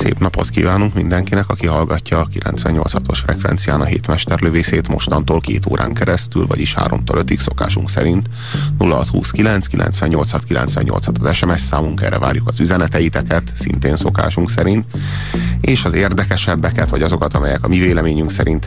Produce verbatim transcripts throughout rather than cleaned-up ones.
Szép napot kívánunk mindenkinek, aki hallgatja a kilencvennyolc hatos frekvencián a hétmesterlövészét mostantól két órán keresztül, vagyis háromtól ötig szokásunk szerint. nulla hat huszonkilenc kilencvennyolc hat kilencvennyolc hat az es em es számunk, erre várjuk az üzeneteiteket, szintén szokásunk szerint, és az érdekesebbeket, vagy azokat, amelyek a mi véleményünk szerint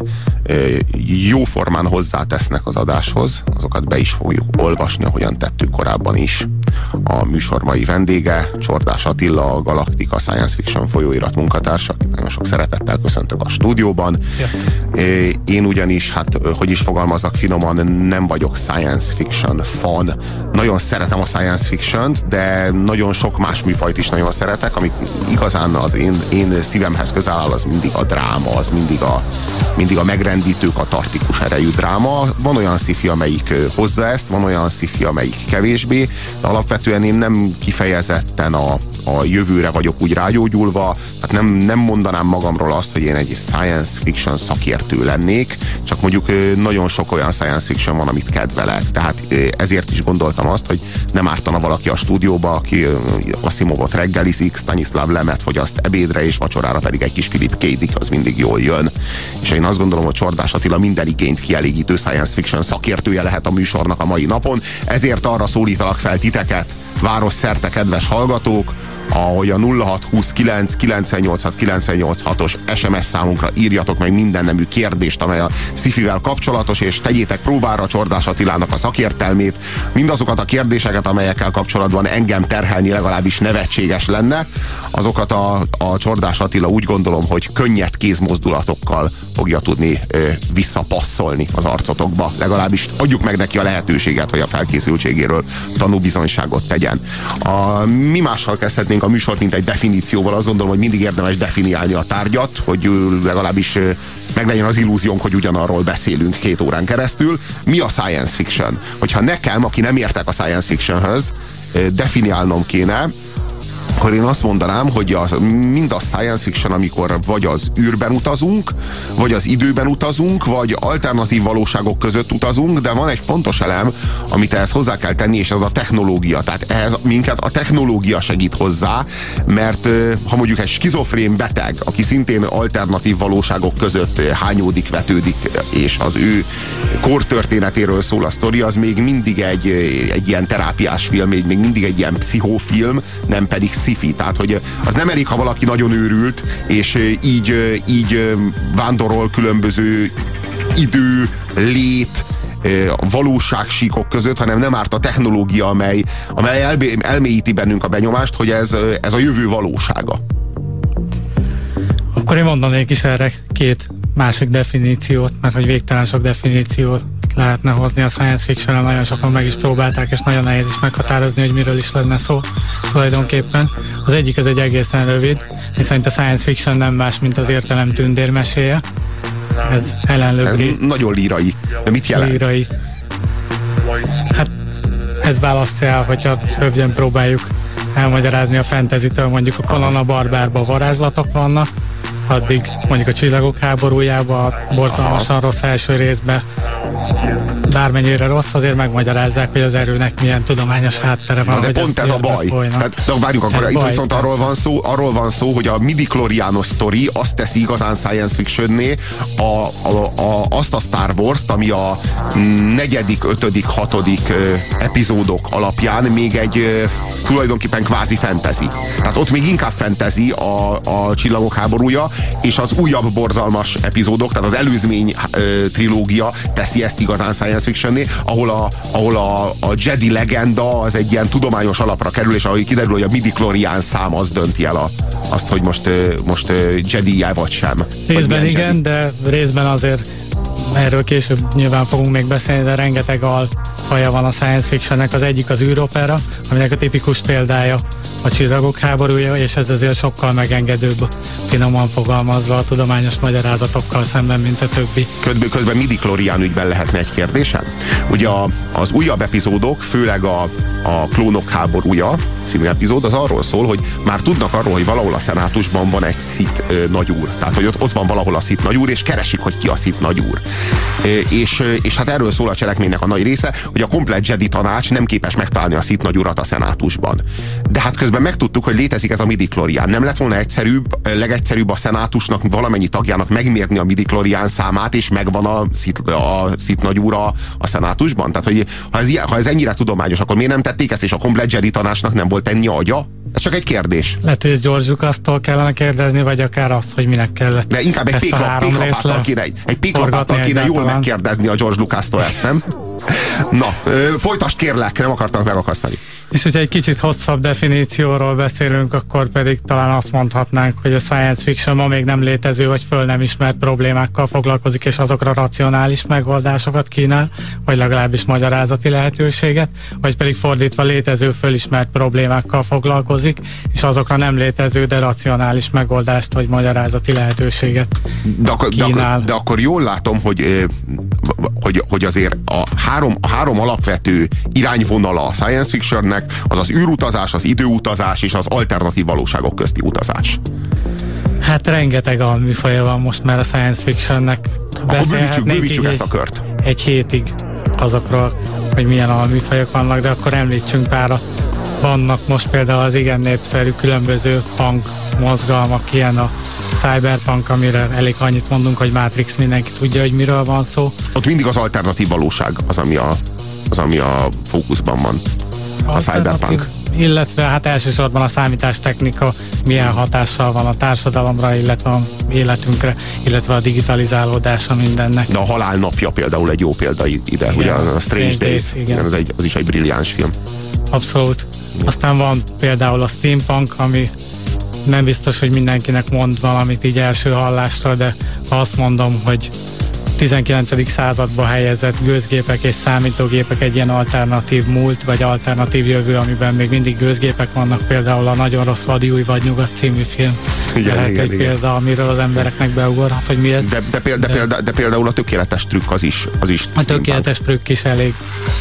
jóformán hozzátesznek az adáshoz, azokat be is fogjuk olvasni, ahogyan tettük korábban is. A műsor mai vendége Csordás Attila, a Galaktika Science Fiction folyóirat munkatársa. Nagyon sok szeretettel köszöntök a stúdióban. Yes. Én ugyanis, hát hogy is fogalmazzak finoman, nem vagyok science fiction fan. Nagyon szeretem a science fiction-t, de nagyon sok más műfajt is nagyon szeretek, amit igazán az én, én szívemhez közel áll, az mindig a dráma, az mindig a, mindig a megrendítő, katartikus erejű dráma. Van olyan sci-fi, amelyik hozza ezt, van olyan sci-fi, amelyik kevésbé, de alapvetően én nem kifejezetten a, a jövőre vagyok úgy rágyógyulva, tehát nem, nem mondanám magamról azt, hogy én egy science fiction szakértő lennék, csak mondjuk nagyon sok olyan science fiction van, amit kedvelek. Tehát ezért is gondoltam azt, hogy nem ártana valaki a stúdióba, aki Asimovot reggelizik, Stanislav Lemet fogyaszt ebédre, és vacsorára pedig egy kis Philip K. Dick, az mindig jól jön. És én azt gondolom, hogy Csordás Attila minden igényt kielégítő science fiction szakértője lehet a műsornak a mai napon, ezért arra szólítalak fel titeket, városszerte kedves hallgatók, ahogy a nulla hat huszonkilenc kilencvennyolc hat kilencvennyolc hatos es em es számunkra írjatok meg minden nemű kérdést, amely a sci-fivel kapcsolatos, és tegyétek próbára Csordás Attilának a szakértelmét, mindazokat a kérdéseket, amelyekkel kapcsolatban engem terhelni legalábbis nevetséges lenne, azokat a, a Csordás Attila úgy gondolom, hogy könnyed kézmozdulatokkal fogja tudni ö, visszapasszolni az arcotokba. Legalábbis adjuk meg neki a lehetőséget, hogy a felkészültségéről tanúbizonyságot tegyen. A, mi mással kezdhetnénk a műsort, mint egy definícióval? Azt gondolom, hogy mindig érdemes definiálni a tárgyat, hogy legalábbis meglegyen az illúziónk, hogy ugyanarról beszélünk két órán keresztül. Mi a science fiction? Hogyha nekem, aki nem értek a science fictionhöz, definiálnom kéne, akkor én azt mondanám, hogy az, mind a science fiction, amikor vagy az űrben utazunk, vagy az időben utazunk, vagy alternatív valóságok között utazunk, de van egy fontos elem, amit ehhez hozzá kell tenni, és az a technológia. Tehát ehhez minket a technológia segít hozzá, mert ha mondjuk egy skizofrén beteg, aki szintén alternatív valóságok között hányódik, vetődik, és az ő kortörténetéről szól a sztori, az még mindig egy, egy ilyen terápiás film, még mindig egy ilyen pszichófilm, nem pedig sci-fi. Tehát, hogy az nem elég, ha valaki nagyon őrült, és így, így vándorol különböző idő, lét, valóságsíkok között, hanem nem árt a technológia, amely, amely elbé, elmélyíti bennünk a benyomást, hogy ez, ez a jövő valósága. Akkor én mondanék is erre két másik definíciót, mert hogy végtelen sok definíciót lehetne hozni a science fiction-en, nagyon sokan meg is próbálták, és nagyon nehéz is meghatározni, hogy miről is lenne szó tulajdonképpen. Az egyik az egy egészen rövid, hiszen a science fiction nem más, mint az értelem tündérmeséje. Ez Helen Le Gray. Ez nagyon lírai. De mit jelent? Lírai. Hát ez választja el, hogyha röviden próbáljuk elmagyarázni a fantasy-től, mondjuk a Conan a Barbárban varázslatok vannak, addig mondjuk a Csillagok háborújában, a borzalmasan rossz első részben, bármennyire rossz, azért megmagyarázzák, hogy az erőnek milyen tudományos háttere van. Na, de pont ez a baj. Tehát, de várjuk, akkor itt baj, viszont arról van, szó, arról van szó, hogy a midi-kloriános sztori azt teszi igazán science fictionné a, a, a, azt a Star Wars-t, ami a negyedik, ötödik, hatodik epizódok alapján még egy tulajdonképpen kvázi fantasy. Tehát ott még inkább fantasy a, a Csillagok háborúja, és az újabb borzalmas epizódok, tehát az előzmény ö, trilógia teszi ezt igazán science fictionné, ahol a, ahol a, a Jedi legenda az egy ilyen tudományos alapra kerül, és ahogy kiderül, hogy a midi-klorián szám az dönti el a, azt, hogy most, most Jedi-je vagy sem. Részben igen, Jedi. De részben azért erről később nyilván fogunk még beszélni, de rengeteg alfaja van a science fictionnek. Az egyik az űropera, aminek a tipikus példája a Csillagok háborúja, és ez azért sokkal megengedőbb, finoman fogalmazva a tudományos magyarázatokkal szemben, mint a többi. Közben, közben midi-klorián ügyben lehetne egy kérdésem. Ugye a, az újabb epizódok, főleg a, a Klónok háborúja című epizód, az arról szól, hogy már tudnak arról, hogy valahol a szenátusban van egy Sith ö, nagyúr. Tehát, hogy ott, ott van valahol a Sith nagyúr, és keresik, hogy ki a Sith nagyúr. E, és, és hát erről szól a cselekménynek a nagy része, hogy a komplett Jedi tanács nem képes megtalálni a Sith nagyurat a szenátusban. De hát közben Közben megtudtuk, hogy létezik ez a midichlorian. Nem lett volna egyszerűbb, legegyszerűbb a szenátusnak valamennyi tagjának megmérni a midichlorian számát, és megvan a Sith, a Sith nagyúra a szenátusban? Tehát, hogy ha ez, ha ez ennyire tudományos, akkor miért nem tették ezt, és a komplet Jedi tanácsnak nem volt ennyi agya? Ez csak egy kérdés. Lehet, hogy George Lucas-tól kellene kérdezni, vagy akár azt, hogy minek kellett. De inkább egy péklapáttal kéne, egy péklapáttal kéne jól megkérdezni a George Lucas-tól ezt, nem? Na, folytasd kérlek, nem akartam megakasztani. És hogyha egy kicsit hosszabb definícióról beszélünk, akkor pedig talán azt mondhatnánk, hogy a science fiction ma még nem létező, vagy föl nem ismert problémákkal foglalkozik, és azokra racionális megoldásokat kínál, vagy legalábbis magyarázati lehetőséget, vagy pedig fordítva létező, fölismert problémákkal foglalkozik, és azokra nem létező, de racionális megoldást, vagy magyarázati lehetőséget de akkor, kínál. De akkor, de akkor jól látom, hogy, hogy, hogy azért a három, a három alapvető irányvonala a science fictionnek az az űrutazás, az időutazás és az alternatív valóságok közti utazás. Hát rengeteg alműfaja van most már a science fictionnek. Akkor bővítsük, bővítsük ezt a kört. Egy hétig azokról, hogy milyen alműfajok vannak, de akkor említsünk párat. Vannak most például az igen népszerű különböző punk mozgalmak, ilyen a cyberpunk, amire elég annyit mondunk, hogy Matrix, mindenki tudja, hogy miről van szó. Ott mindig az alternatív valóság az, ami a, az, ami a fókuszban van. A cyberpunk. Illetve hát elsősorban a számítástechnika milyen hatással van a társadalomra, illetve a életünkre, illetve a digitalizálódása mindennek. De a Halál napja például egy jó példa ide, igen, ugye a Strange, Strange Days, Days igen. Igen, az, egy, az is egy brilliáns film. Abszolút. Igen. Aztán van például a steampunk, ami nem biztos, hogy mindenkinek mond valamit így első hallásra, de ha azt mondom, hogy tizenkilencedik századba helyezett gőzgépek és számítógépek egy ilyen alternatív múlt, vagy alternatív jövő, amiben még mindig gőzgépek vannak, például a Nagyon rossz vadúj vagy nyugat című film. Igen, lehet igen, egy igen. példa, amiről az embereknek beugorhat, hogy mi ez. De, de, példa, de, de, példa, de például a tökéletes trükk az is. Az is a tökéletes trükk is elég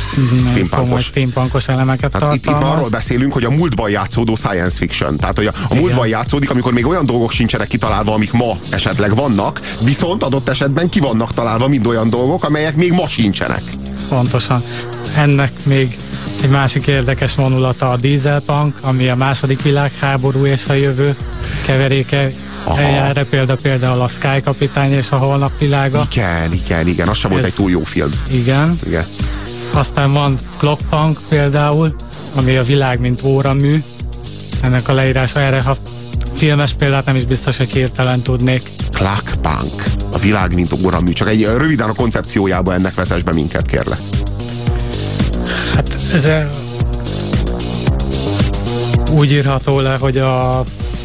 komoly steampunkos elemeket tartalmaz. Itt, itt arról beszélünk, hogy a múltban játszódó science fiction. Tehát, hogy a, a múltban játszódik, amikor még olyan dolgok sincsenek kitalálva, amik ma esetleg vannak, viszont adott esetben ki vannak találva mind olyan dolgok, amelyek még ma sincsenek. Pontosan. Ennek még egy másik érdekes vonulata a dieselpunk, ami a második világháború és a jövő keveréke. Erre példa például a Sky kapitány és a holnap világa. Igen, igen, igen, az sem volt egy túl jó film. Igen. igen. Aztán van Clockpunk például, ami a világ mint óramű. Ennek a leírása erre, ha filmes példát nem is biztos, hogy hirtelen tudnék. Clockpunk. A világ mint óramű. Csak egy röviden a koncepciójába ennek vezess be minket, kérlek. Hát ez úgy írható le, hogy a,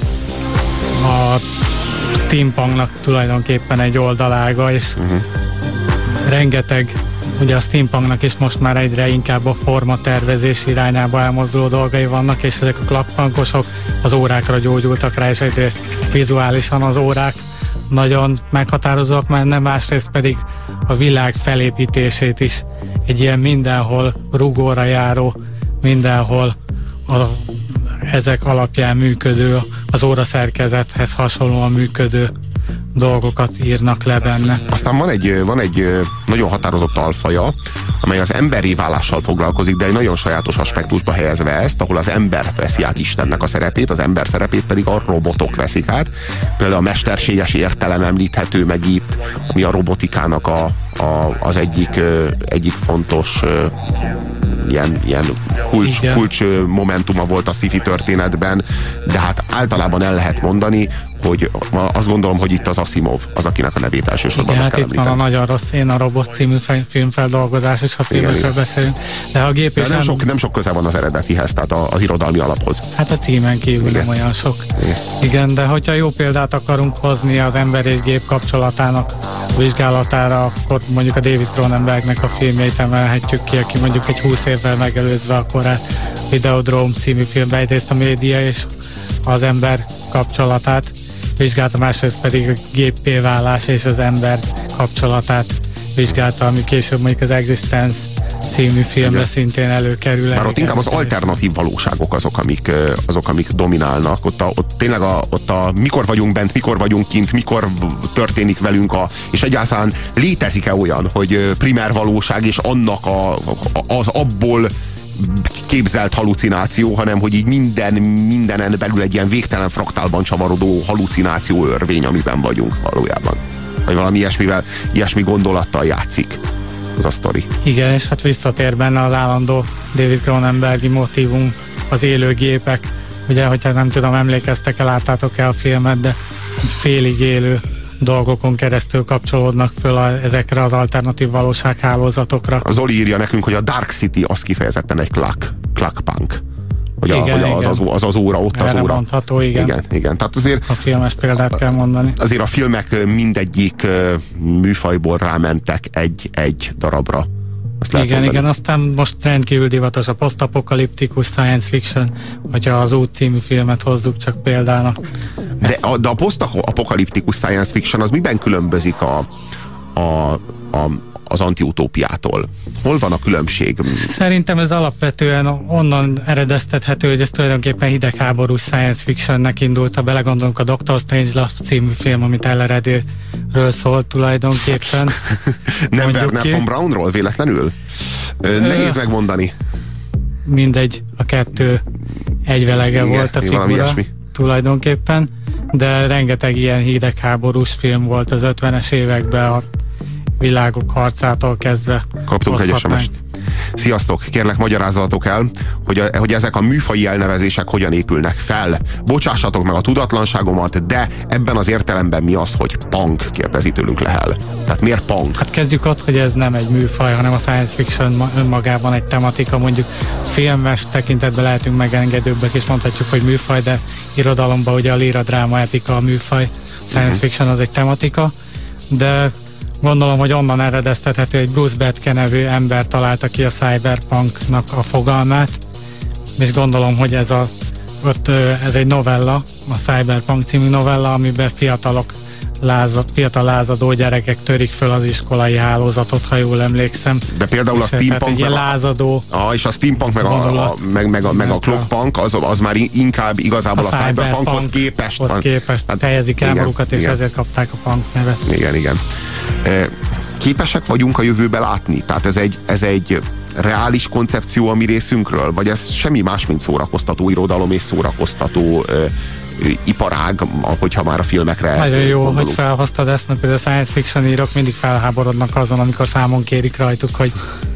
a steampunknak tulajdonképpen egy oldalága, és uh-huh. rengeteg, ugye a steampunknak is most már egyre inkább a formatervezés irányába elmozduló dolgai vannak, és ezek a clockpunkosok az órákra gyógyultak rá, és egyrészt vizuálisan az órák nagyon meghatározóak menne, másrészt pedig a világ felépítését is egy ilyen mindenhol rugóra járó, mindenhol a, ezek alapján működő, az óraszerkezethez hasonlóan működő dolgokat írnak le benne. Aztán van egy, van egy nagyon határozott alfaja, amely az emberi válással foglalkozik, de egy nagyon sajátos aspektusba helyezve ezt, ahol az ember veszi át Istennek a szerepét, az ember szerepét pedig a robotok veszik át. Például a mesterséges értelem említhető meg itt, ami a robotikának a, a, az egyik, egyik fontos ilyen, ilyen kulcs, kulcs momentuma volt a sci-fi történetben, de hát általában el lehet mondani, hogy azt gondolom, hogy itt az Asimov az, akinek a nevét elsősorban igen, meg kell hát itt van a Nagyon rossz én, a Robot című filmfeldolgozás, és a filmekről beszélünk. De a gép de nem, sok, nem sok köze van az eredetihez, tehát az irodalmi alaphoz. Hát a címen kívül igen. nem olyan sok. Igen. Igen, de hogyha jó példát akarunk hozni az ember és gép kapcsolatának vizsgálatára, akkor mondjuk a David Cronenbergnek a filmjeit emelhetjük ki, aki mondjuk egy húsz évvel megelőzve a korát Videodrome című filmbe egyrészt a média és az ember kapcsolatát vizsgálta, másrészt pedig a géppé válás és az ember kapcsolatát vizsgálta, ami később mondjuk az Existence című filmre szintén előkerül. Már ott inkább az alternatív valóságok azok, amik, azok, amik dominálnak. Ott, a, ott tényleg a, ott a mikor vagyunk bent, mikor vagyunk kint, mikor történik velünk, a, és egyáltalán létezik-e olyan, hogy primer valóság, és annak a, az abból képzelt halucináció, hanem hogy így minden, mindenen belül egy ilyen végtelen fraktálban csavarodó halucináció örvény, amiben vagyunk valójában. Vagy valami ilyesmivel, ilyesmi gondolattal játszik az a sztori. Igen, és hát visszatér benne az állandó David Cronenbergi motívum, az élőgépek. Ugye, hogyha nem tudom, emlékeztek-e, láttátok-e a filmet, de félig élő dolgokon keresztül kapcsolódnak föl a, ezekre az alternatív valósághálózatokra. Az Zoli írja nekünk, hogy a Dark City az kifejezetten egy klak, klakpunk. Hogy, igen, a, hogy az, az, az az óra, ott az Erre óra. mondható, igen. Igen, igen. Tehát azért, a filmes példát kell mondani. Azért a filmek mindegyik műfajból rámentek egy-egy darabra. Azt igen, mondani. Igen, aztán most rendkívül divatos a posztapokaliptikus science fiction, hogyha az Út című filmet hozzuk csak példának. De a, de a posztapokaliptikus science fiction az miben különbözik a, a, a, az antiutópiától? Hol van a különbség? Szerintem ez alapvetően onnan eredeztethető, hogy ez tulajdonképpen hidegháborús science fictionnek indult. Ha belegondolunk, a doktor Strangelove című film, amit Elleredéről szólt tulajdonképpen. Nem Werner von Braunról véletlenül? Ö, Nehéz megmondani. Mindegy, a kettő egyvelege igen, volt a figura tulajdonképpen, de rengeteg ilyen hidegháborús film volt az ötvenes években, a világok harcától kezdve. Kaptunk egy es em est. Sziasztok, kérlek magyarázzatok el, hogy, a, hogy ezek a műfaji elnevezések hogyan épülnek fel. Bocsássatok meg a tudatlanságomat, de ebben az értelemben mi az, hogy punk, kérdezi tőlünk Lehel. Tehát miért punk? Hát kezdjük ott, hogy ez nem egy műfaj, hanem a science fiction önmagában egy tematika. Mondjuk filmes tekintetben lehetünk megengedőbbek, és mondhatjuk, hogy műfaj, de irodalomban ugye a líra, dráma, epika a műfaj. Science uh-huh. fiction az egy tematika, de gondolom, hogy onnan eredeztethető, egy Bruce Betke nevű ember találta ki a cyberpunknak a fogalmát, és gondolom, hogy ez, a, ott, ez egy novella, a Cyberpunk című novella, amiben fiatalok, lázad, fiatal lázadó gyerekek törik föl az iskolai hálózatot, ha jól emlékszem. De például a steampunk, meg lázadó a, és a steampunk, meg a, a, meg, meg a, meg a clockpunk, az, az már inkább igazából a, a cyberpunkhoz képest van. képest hát, helyezik el magukat, és igen. ezért kapták a punk nevet. Igen, igen. Képesek vagyunk a jövőbe látni? Tehát ez egy, ez egy reális koncepció a mi részünkről? Vagy ez semmi más, mint szórakoztató irodalom és szórakoztató ö, ö, iparág, hogyha már a filmekre nagyon jó, gondolunk. Hogy felhoztad ezt, mert például a science fiction írók mindig felháborodnak azon, amikor számon kérik rajtuk, hogy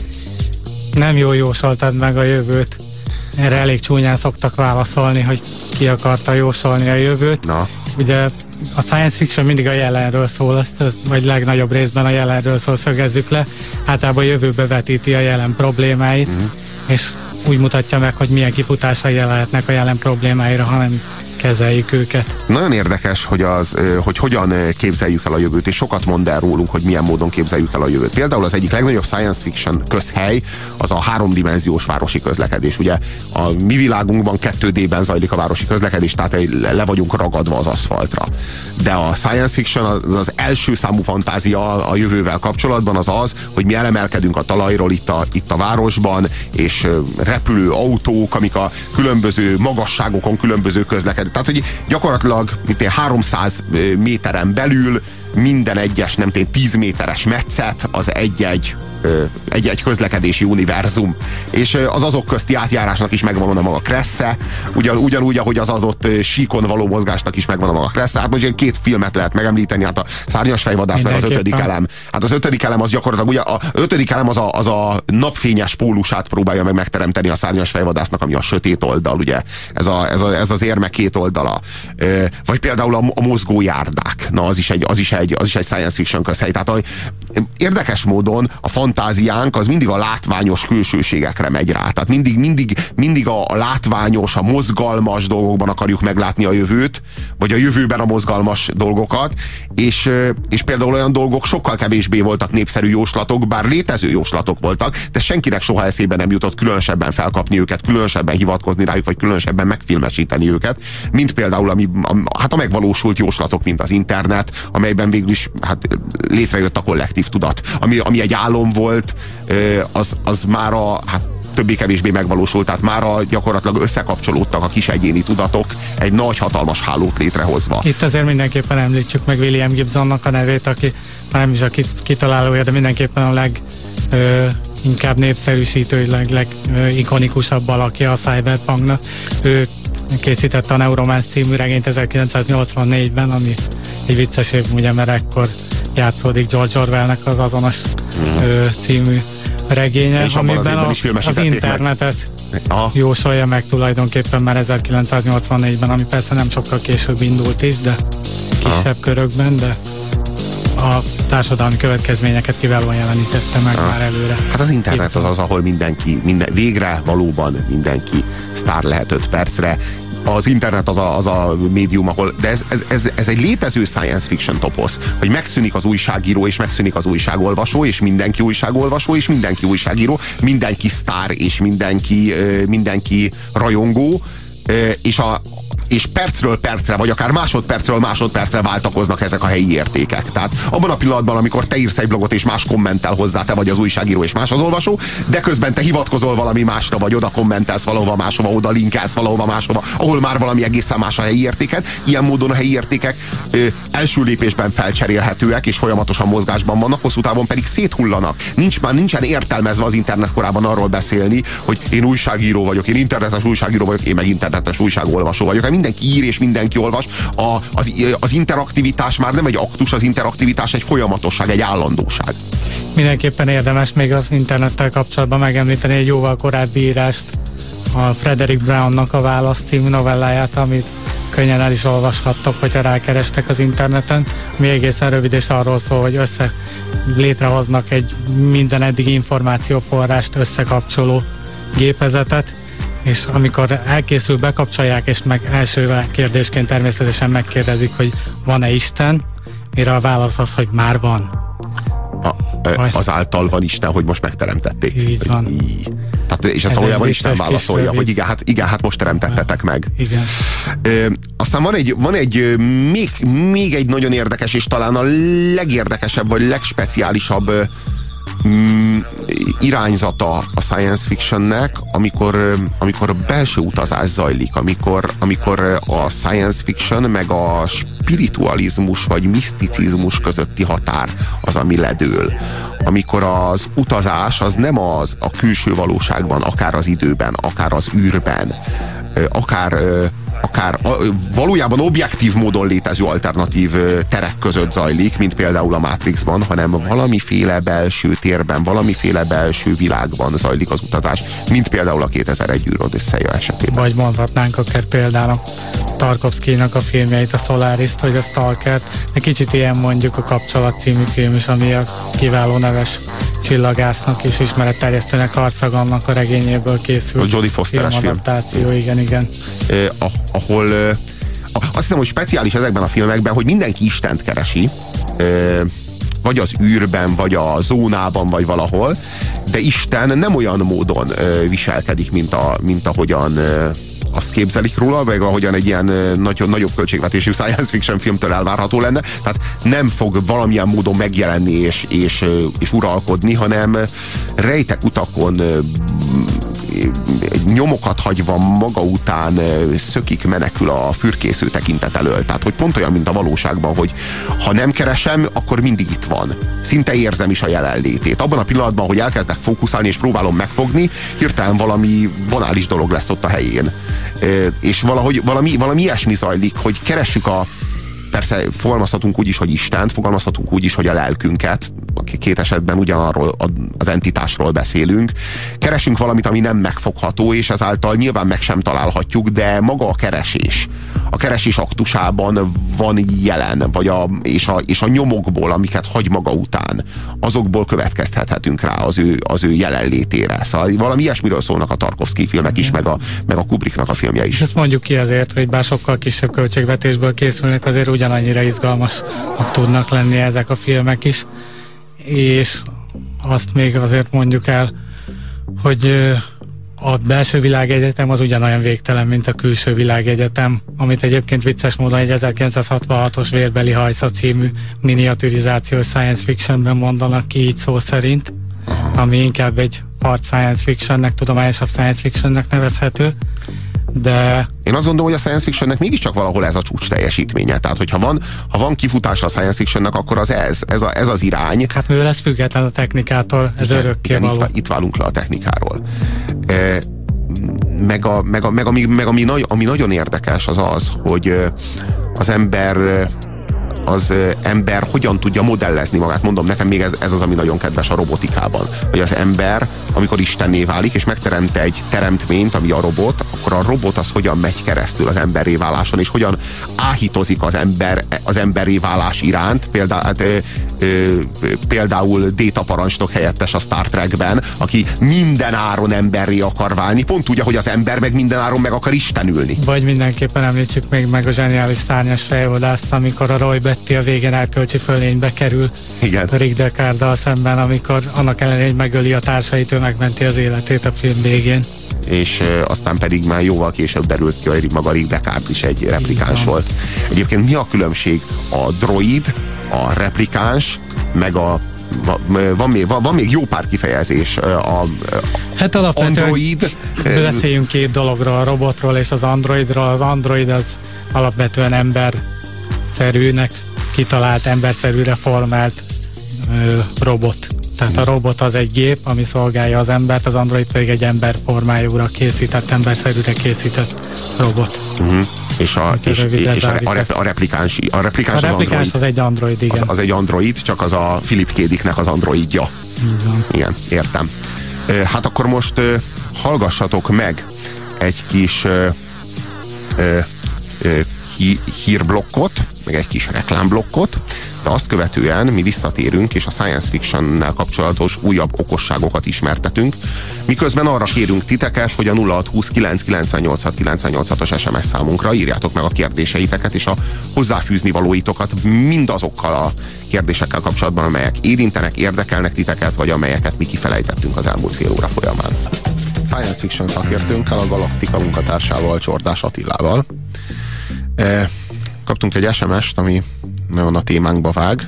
nem jól jósoltad meg a jövőt. Erre elég csúnyán szoktak válaszolni, hogy ki akarta jósolni a jövőt. Na. Ugye a science fiction mindig a jelenről szól, ezt, vagy legnagyobb részben a jelenről szól, szögezzük le. Általában a jövőbe vetíti a jelen problémáit, mm. és úgy mutatja meg, hogy milyen kifutásai lehetnek a jelen problémáira, hanem kezeljük őket. Nagyon érdekes, hogy, az, hogy hogyan képzeljük el a jövőt, és sokat mond el rólunk, hogy milyen módon képzeljük el a jövőt. Például az egyik legnagyobb science fiction közhely az a háromdimenziós városi közlekedés. Ugye a mi világunkban kettő dében zajlik a városi közlekedés, tehát le vagyunk ragadva az aszfaltra. De a science fiction az, az első számú fantázia a jövővel kapcsolatban az az, hogy mi elemelkedünk a talajról itt a, itt a városban, és repülő autók, amik a különböző magasságokon különböző közlekedés. Tehát, hogy gyakorlatilag mint háromszáz méteren belül minden egyes, nem tény, tíz méteres metszet az egy-egy egy-egy közlekedési univerzum. És az azok közti átjárásnak is megvan a maga kressze, ugyan, ugyanúgy, ahogy az adott síkon való mozgásnak is megvan a maga kressze. Hát mondjuk két filmet lehet megemlíteni, hát a Szárnyas fejvadász, meg az ötödik elem. Hát az ötödik elem az gyakorlatilag, ugye a ötödik elem az a, az a napfényes pólusát próbálja meg megteremteni a Szárnyas fejvadásznak, ami a sötét oldal, ugye. Ez, a, ez, a, ez az érme két oldala. Vagy például a, a mozgó járdák. Na, az is egy, az is egy, az is egy science fiction közhely. Tehát a, érdekes módon a fantáziánk az mindig a látványos külsőségekre megy rá. Tehát mindig, mindig, mindig a, a látványos, a mozgalmas dolgokban akarjuk meglátni a jövőt, vagy a jövőben a mozgalmas dolgokat, és, és például olyan dolgok sokkal kevésbé voltak népszerű jóslatok, bár létező jóslatok voltak, de senkinek soha eszébe nem jutott különösebben felkapni őket, különösebben hivatkozni rájuk, vagy különösebben megfilmesíteni őket, mint például ami, a, hát a megvalósult jóslatok, mint az internet, amelyben végül is hát, létrejött a kollektív tudat. Ami, ami egy álom volt, az, az már a hát, többé-kevésbé megvalósult, tehát már a, gyakorlatilag összekapcsolódtak a kis egyéni tudatok egy nagy hatalmas hálót létrehozva. Itt azért mindenképpen említsük meg William Gibsonnak a nevét, aki nem is a kitalálója, de mindenképpen a leg ö, inkább népszerűsítőileg legikonikusabb alakja a cyberpunknak. Ő készítette a Neuromancer című regényt ezerkilencszáznyolcvannégyben, ami egy vicces év, ugye, mert ekkor játszódik George Orwellnek az azonos mm. ö, című regénye, amiben a, az internetet meg. jósolja meg tulajdonképpen már ezerkilencszáznyolcvannégyben, ami persze nem sokkal később indult is, de kisebb Aha. körökben, de a társadalmi következményeket kiválóan jelenítette meg Aha. már előre. Hát az internet az az, ahol mindenki, minden, végre valóban mindenki sztár lehet öt percre. Az internet az a, az a médium, ahol, de ez, ez, ez, ez egy létező science fiction toposz, hogy megszűnik az újságíró, és megszűnik az újságolvasó, és mindenki újságolvasó, és mindenki újságíró, mindenki sztár, és mindenki, mindenki rajongó, és a és percről percre, vagy akár másodpercről másodpercre váltakoznak ezek a helyi értékek. Tehát abban a pillanatban, amikor te írsz egy blogot, és más kommentel hozzá, te vagy az újságíró, és más az olvasó, de közben te hivatkozol valami másra, vagy oda kommentelsz valahova máshova, oda linkelsz valahova máshova, ahol már valami egészen más a helyi értéket. Ilyen módon a helyi értékek ö, első lépésben felcserélhetőek, és folyamatosan mozgásban vannak, hosszú távon pedig széthullanak. Nincs már nincsen értelmezve az internet korában arról beszélni, hogy én újságíró vagyok, én internetes újságíró vagyok, én meg internetes újságolvasó vagyok. Mindenki ír és mindenki olvas. A, az, az interaktivitás már nem egy aktus, az interaktivitás egy folyamatosság, egy állandóság. Mindenképpen érdemes még az internettel kapcsolatban megemlíteni egy jóval korábbi írást, a Frederick Brownnak a Válasz című novelláját, amit könnyen el is olvashattok, hogyha rákerestek az interneten. Mi egészen rövid, és arról szól, hogy össze létrehoznak egy minden eddigi információforrást összekapcsoló gépezetet, és amikor elkészül, bekapcsolják, és meg első kérdésként természetesen megkérdezik, hogy van-e Isten, mire a válasz az, hogy már van. A, azáltal van Isten, hogy most megteremtették. Így van. Így. Tehát, és ezt valójában Isten válaszolja, hogy igen hát, igen, hát most teremtettetek meg. Igen. Ö, aztán van egy, van egy még, még egy nagyon érdekes, és talán a legérdekesebb, vagy legspeciálisabb Mm, irányzata a science fictionnek, amikor, amikor a belső utazás zajlik, amikor, amikor a science fiction meg a spiritualizmus vagy miszticizmus közötti határ az, ami ledől. Amikor az utazás az nem az a külső valóságban, akár az időben, akár az űrben, akár akár valójában objektív módon létező alternatív terek között zajlik, mint például a Matrixban, hanem valamiféle belső térben, valamiféle belső világban zajlik az utazás, mint például a kétezer-egy űr Odüsszeja esetében. Vagy mondhatnánk akár például Tarkovszkynak a filmjeit, a Solaris-t, vagy a Stalkert, de kicsit ilyen mondjuk a Kapcsolat című film is, ami a kiváló neves csillagásznak és ismeretterjesztőnek, Carl Sagannak a regényéből készült. A Jodie Fosteres film. Adaptáció, igen, igen. Eh, ahol eh, azt hiszem, hogy speciális ezekben a filmekben, hogy mindenki Istent keresi, eh, vagy az űrben, vagy a zónában, vagy valahol, de Isten nem olyan módon eh, viselkedik, mint, a, mint ahogyan eh, azt képzelik róla, vagy ahogyan egy ilyen nagyon nagyobb költségvetésű science fiction filmtől elvárható lenne. Tehát nem fog valamilyen módon megjelenni és, és, és uralkodni, hanem rejtek utakon nyomokat hagyva maga után szökik, menekül a fürkésző tekintet elől. Tehát, hogy pont olyan, mint a valóságban, hogy ha nem keresem, akkor mindig itt van. Szinte érzem is a jelenlétét. Abban a pillanatban, hogy elkezdek fókuszálni és próbálom megfogni, hirtelen valami banális dolog lesz ott a helyén. És valahogy valami, valami ilyesmi zajlik, hogy keressük a persze fogalmazhatunk úgy is, hogy Istent, fogalmazhatunk úgy is, hogy a lelkünket, két esetben ugyanarról az entitásról beszélünk. Keresünk valamit, ami nem megfogható, és ezáltal nyilván meg sem találhatjuk, de maga a keresés, a keresés aktusában van jelen, vagy a, és, a, és a nyomokból, amiket hagy maga után, azokból következtethetünk rá az ő, az ő jelenlétére. Szóval valami ilyesmiről szólnak a Tarkovszky filmek is, meg a, meg a Kubricknak a filmje is. És ezt mondjuk ki azért, hogy bár sokkal kisebb költségvetésből készülnek, azért ugyanannyira izgalmasak tudnak lenni ezek a filmek is. És azt még azért mondjuk el, hogy a belső világegyetem az ugyanolyan végtelen, mint a külső világegyetem, amit egyébként vicces módon egy ezerkilencszázhatvanhatos Vérbeli hajsza című miniaturizációs science fictionben mondanak ki, így szó szerint, ami inkább egy hard science fictionnek, tudományosabb science fictionnek nevezhető, de... Én azt gondolom, hogy a science fictionnek mégiscsak valahol ez a csúcs teljesítménye. Tehát, hogyha van, ha van kifutása a science fictionnek, akkor az ez, ez, a, ez az irány. Hát mivel ez független a technikától, ez igen, örökké igen, való. itt, itt válunk le a technikáról. E, meg a, meg, a, meg, ami, meg ami, nagy, ami nagyon érdekes az az, hogy az ember az ember hogyan tudja modellezni magát. Mondom, nekem még ez, ez az, ami nagyon kedves a robotikában. Hogy az ember, amikor istenné válik, és megteremt egy teremtményt, ami a robot, akkor a robot az hogyan megy keresztül az emberré váláson, és hogyan áhítozik az ember az emberré válás iránt. Például, hát, ö, ö, például Data parancsnok helyettes a Star Trekben, aki minden áron emberré akar válni, pont úgy, ahogy az ember meg minden áron meg akar istenülni. Vagy mindenképpen említsük még meg a zseniális szárnyas fejvadászt, amikor a Roy Betty a végén erkölcsi fölénybe kerül. Igen. Rick Deckard-dal szemben, amikor annak ellenére, hogy megöli a társait, ő megmenti az életét a film végén. És e, aztán pedig már jóval később derült ki, hogy maga Rick Deckard is egy replikáns volt. Egyébként mi a különbség a droid, a replikáns, meg a van még, van, van még jó pár kifejezés. A, a hát alapvetően android. Beszéljünk két dologról, a robotról és az androidról. Az android az alapvetően emberszerűnek kitalált, emberszerűre formált ö, robot. Tehát a robot az egy gép, ami szolgálja az embert, az android pedig egy ember formájúra készített, emberszerűre készített robot. Uh-huh. És, a, és, és a, a, rep, a replikáns, a replikáns, a az, replikáns android, az egy android, igen. Az, az egy android, csak az a Philip K. Dicknek az androidja. Igen. Igen, értem. Hát akkor most hallgassatok meg egy kis ö, ö, ö, hí, hírblokkot, meg egy kis reklámblokkot, de azt követően mi visszatérünk, és a science fictionnel kapcsolatos újabb okosságokat ismertetünk, miközben arra kérünk titeket, hogy a nulla hat húsz kilenc kilencvennyolc hat kilencvennyolc hatos es em es számunkra írjátok meg a kérdéseiteket és a hozzáfűzni valóitokat mindazokkal a kérdésekkel kapcsolatban, amelyek érintenek, érdekelnek titeket, vagy amelyeket mi kifelejtettünk az elmúlt fél óra folyamán. Science fiction szakértőnkkel, a Galaktika munkatársával, Csordás Attilával e, kaptunk egy es em est, ami nagyon a témánkba vág.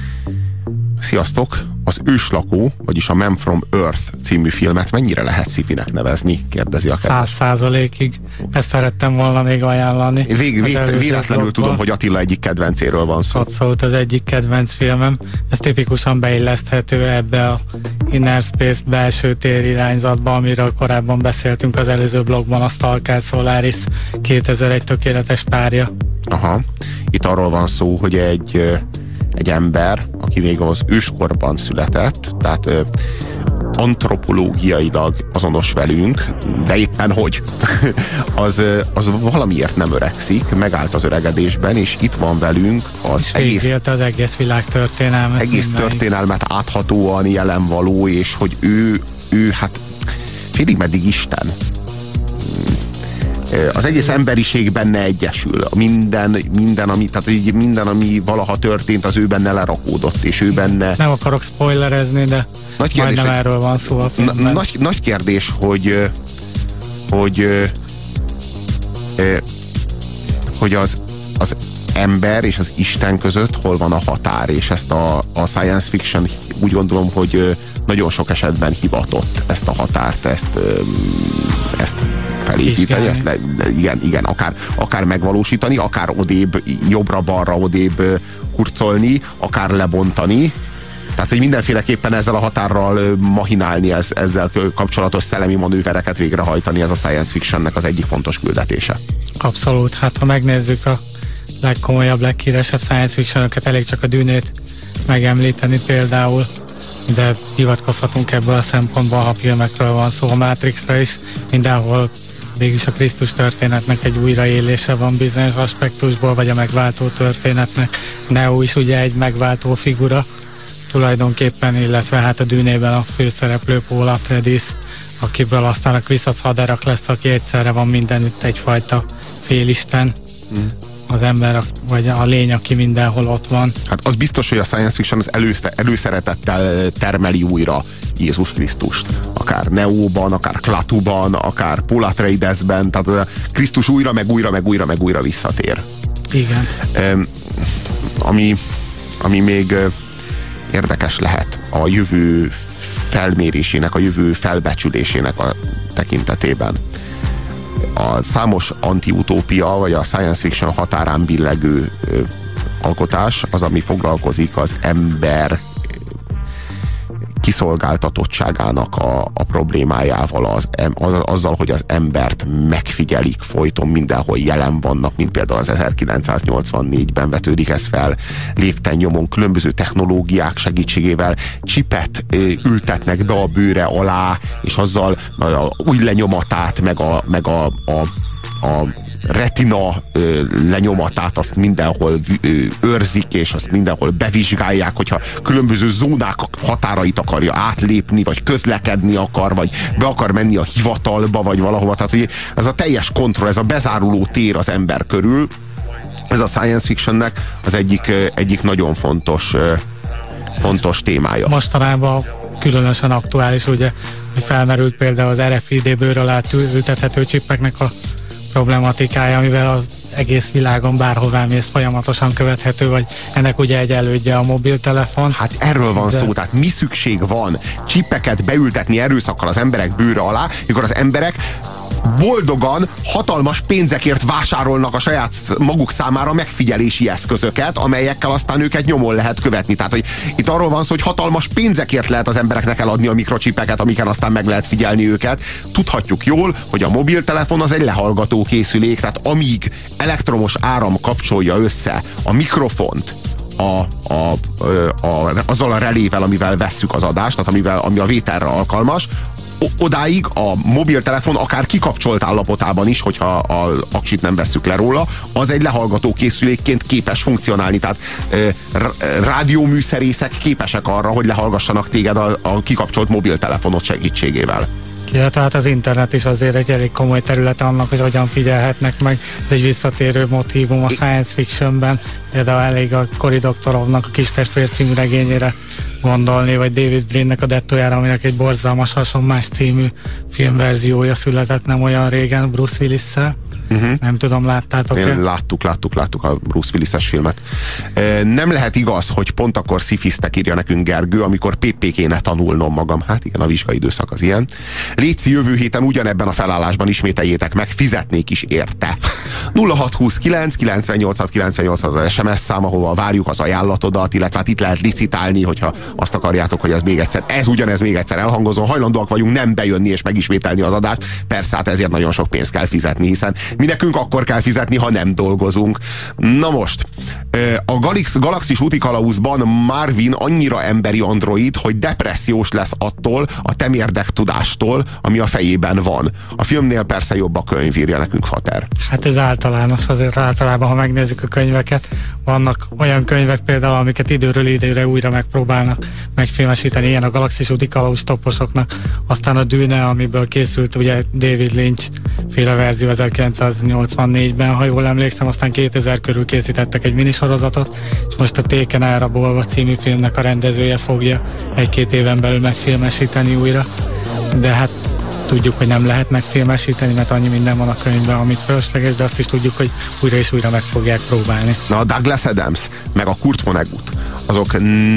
Sziasztok! Az Őslakó, vagyis a Man from Earth című filmet mennyire lehet sci-finek nevezni? Kérdezi a kedves. Száz százalékig. Ezt szerettem volna még ajánlani. Vég, vég, véletlenül tudom, hogy Attila egyik kedvencéről van szó. Abszolút az egyik kedvenc filmem. Ez tipikusan beilleszthető ebbe a Inner Space belső tér irányzatba, amiről korábban beszéltünk az előző blogban, a Stalker Solaris kétezer-egy tökéletes párja. Aha. Itt arról van szó, hogy egy, egy ember, aki még az őskorban született, tehát ö, antropológiailag azonos velünk, de éppen hogy, az, az valamiért nem öregszik, megállt az öregedésben, és itt van velünk az és egész, az egész világ történelmet. egész történelmet áthatóan jelen való, és hogy ő, ő hát félig meddig Isten. Az egész emberiség benne egyesül. Minden, minden, ami, tehát minden, ami valaha történt, az ő benne lerakódott, és ő benne... Nem akarok spoilerezni, de nagy kérdés, majdnem erről van szó a filmben. Nagy, nagy kérdés, hogy hogy hogy az, az ember és az Isten között hol van a határ, és ezt a, a science fiction úgy gondolom, hogy nagyon sok esetben hivatott ezt a határt, ezt, ezt felépíteni, ezt le, igen, igen, akár, akár megvalósítani, akár odébb, jobbra-balra odébb hurcolni, akár lebontani. Tehát, hogy mindenféleképpen ezzel a határral mahinálni, ez, ezzel kapcsolatos szellemi manővereket végrehajtani, ez a science fictionnek az egyik fontos küldetése. Abszolút. Hát, ha megnézzük a legkomolyabb, leghíresebb science fictionöket, elég csak a Dűnét megemlíteni például, de hivatkozhatunk ebből a szempontból, ha filmekről van szó, a Matrixra is, mindenhol végülis a Krisztus történetnek egy újraélése van bizonyos aspektusból, vagy a megváltó történetnek. Neo is ugye egy megváltó figura tulajdonképpen, illetve hát a Dűnében a főszereplő Paul Atreides, akiből aztán a Kwisatz Haderach lesz, aki egyszerre van mindenütt egyfajta félisten. Mm. Az ember, vagy a lény, aki mindenhol ott van. Hát az biztos, hogy a science fiction az elősze, előszeretettel termeli újra Jézus Krisztust. Akár Neóban, akár Klaatuban, akár Paul Atreidesben, tehát a Krisztus újra, meg újra, meg újra, meg újra visszatér. Igen. Um, ami, ami még érdekes lehet a jövő felmérésének, a jövő felbecsülésének a tekintetében. a számos anti-utópia, vagy a science fiction határán billegő ö, alkotás az, ami foglalkozik az ember kiszolgáltatottságának a, a problémájával, az, az, azzal, hogy az embert megfigyelik folyton, mindenhol jelen vannak, mint például az ezerkilencszáznyolcvannégyben vetődik ez fel, lépten nyomon különböző technológiák segítségével csipet ültetnek be a bőre alá, és azzal a új lenyomatát, meg a, meg a, a, a retina ö, lenyomatát azt mindenhol ö, őrzik, és azt mindenhol bevizsgálják, hogyha különböző zónák határait akarja átlépni, vagy közlekedni akar, vagy be akar menni a hivatalba, vagy valahova. Tehát, hogy ez a teljes kontroll, ez a bezáruló tér az ember körül, ez a science fictionnek az egyik, egyik nagyon fontos, fontos témája. Mostanában különösen aktuális, ugye, hogy felmerült például az er ef i dé-bőről átültethető csippeknek a problematikája, amivel az egész világon bárhová mész folyamatosan követhető, vagy ennek ugye egy elődje a mobiltelefon. Hát erről van de... szó, tehát mi szükség van csippeket beültetni erőszakkal az emberek bőre alá, mikor az emberek boldogan, hatalmas pénzekért vásárolnak a saját maguk számára megfigyelési eszközöket, amelyekkel aztán őket nyomon lehet követni. Tehát, hogy itt arról van szó, hogy hatalmas pénzekért lehet az embereknek eladni a mikrocsipeket, amiken aztán meg lehet figyelni őket. Tudhatjuk jól, hogy a mobiltelefon az egy lehallgató készülék, tehát amíg elektromos áram kapcsolja össze a mikrofont A, a, a, a, azzal a relével, amivel vesszük az adást, tehát amivel, ami a vételre alkalmas, odáig a mobiltelefon akár kikapcsolt állapotában is, hogyha az aksit nem vesszük le róla, az egy lehallgató készülékként képes funkcionálni. Tehát rádióműszerészek képesek arra, hogy lehallgassanak téged a, a kikapcsolt mobiltelefonot segítségével. Illetve hát az internet is azért egy elég komoly területe annak, hogy hogyan figyelhetnek meg. Ez egy visszatérő motívum a science fictionben. Például elég a Cory Doctorownak a Kis testvér című regényére gondolni, vagy David Brinnek a Dettójára, aminek egy borzalmas hasonlás című filmverziója született nem olyan régen Bruce Willis-szel. Uh-huh. Nem tudom, láttátok-e? Láttuk, láttuk, láttuk a Bruce Willis-es filmet. E, nem lehet igaz, hogy pont akkor szifiztek, írja nekünk Gergő, amikor pé pé kéne tanulnom magam. Hát igen, a vizsgai időszak az ilyen. Léci, jövő héten ugyanebben a felállásban ismételjétek meg, fizetnék is érte. nulla hat huszonkilenc kilencvennyolc kilencvennyolc az es em es szám, ahova várjuk az ajánlatodat, illetve hát itt lehet licitálni, hogyha azt akarjátok, hogy ez még egyszer, ez ugyanez még egyszer elhangozó. Hajlandóak vagyunk nem bejönni és megismételni az adást. Persze, hát ezért nagyon sok pénzt kell fizetni, hiszen mi nekünk akkor kell fizetni, ha nem dolgozunk. Na most, a Galax, Galaxis útikalauzban Marvin annyira emberi android, hogy depressziós lesz attól a temérdek tudástól, ami a fejében van. A filmnél persze jobb a könyv, írja nekünk Fater. Hát ez általános, azért általában, ha megnézzük a könyveket, vannak olyan könyvek például, amiket időről időre újra megpróbálnak megfilmesíteni, ilyen a Galaxis útikalauz toposoknak, aztán a Dűne, amiből készült ugye David Lynch féle verzió ezerkilencszáznyolcvannégyben, ha jól emlékszem, aztán kétezer körül készítettek egy minisorozatot, és most a Téken elrabolva című filmnek a rendezője fogja egy-két éven belül megfilmesíteni újra, de hát tudjuk, hogy nem lehet megfilmesíteni, mert annyi minden van a könyvben, amit fölösleges, de azt is tudjuk, hogy újra és újra meg fogják próbálni. Na, a Douglas Adams, meg a Kurt Vonnegut, azok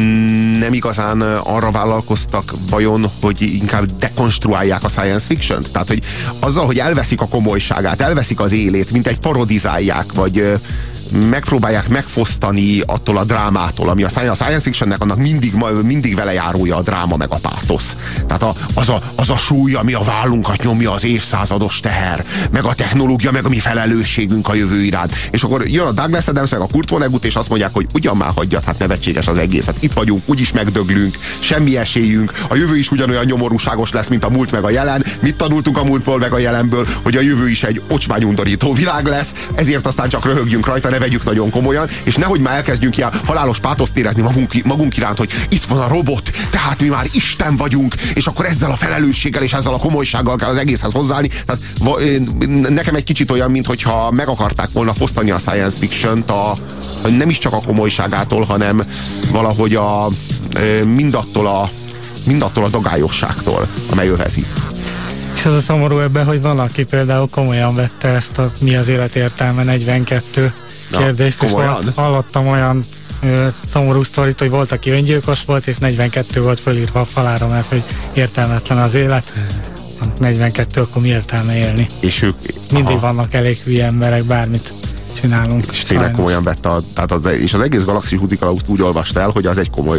nem igazán arra vállalkoztak vajon, hogy inkább dekonstruálják a science fiction-t? Tehát, hogy azzal, hogy elveszik a komolyságát, elveszik az élét, mint egy parodizálják, vagy megpróbálják megfosztani attól a drámától, ami a science fictionnek annak mindig, mindig vele járója a dráma meg a pátosz. Tehát a, az, a, az a súly, ami a vállunkat nyomja, az évszázados teher, meg a technológia, meg a mi felelősségünk a jövő iránt. És akkor jön a Douglas Adams, meg a Kurt Vonnegut, és azt mondják, hogy ugyan már hagyjad, hát nevetséges az egész. Hát itt vagyunk, úgyis megdöglünk, semmi esélyünk, a jövő is ugyanolyan nyomorúságos lesz, mint a múlt meg a jelen. Mit tanultunk a múltból meg a jelenből, hogy a jövő is egy ocsmányundorító világ lesz, ezért aztán csak röhögjünk rajta, ne vegyük nagyon komolyan, és nehogy már elkezdjünk ilyen halálos pátoszt érezni magunk, magunk iránt, hogy itt van a robot, tehát mi már Isten vagyunk, és akkor ezzel a felelősséggel és ezzel a komolysággal kell az egészhez hozzáállni. Tehát nekem egy kicsit olyan, mintha meg akarták volna fosztani a science fiction-t a, nem is csak a komolyságától, hanem valahogy a mindattól a, mindattól a dagályosságtól, amely övezi. És az a szomorú ebben, hogy valaki például komolyan vette ezt a mi az élet értelme negyvenkettő kérdést, és volt, hallottam olyan ö, szomorú sztorit, hogy volt, aki öngyilkos volt, és negyvenkettő volt fölírva a falára, mert hogy értelmetlen az élet. negyvenkettő, akkor mi értelme élni? És ők... Mindig aha. vannak elég hülye emberek, bármit csinálunk. És tényleg komolyan vette, a, tehát az, és az egész Galaxis úti kalauz úgy olvasta el, hogy az egy komoly...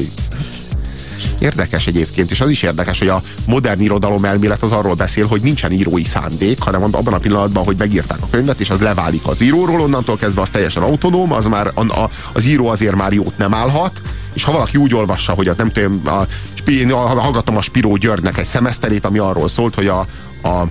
Érdekes egyébként, és az is érdekes, hogy a modern irodalom elmélet az arról beszél, hogy nincsen írói szándék, hanem abban a pillanatban, hogy megírták a könyvet, és az leválik az íróról, onnantól kezdve az teljesen autonóm, az már a, a, az író azért már jót nem állhat, és ha valaki úgy olvassa, hogy a, nem tudom, a, a, hallgattam a Spiró Györgynek egy szemeszterét, ami arról szólt, hogy a, a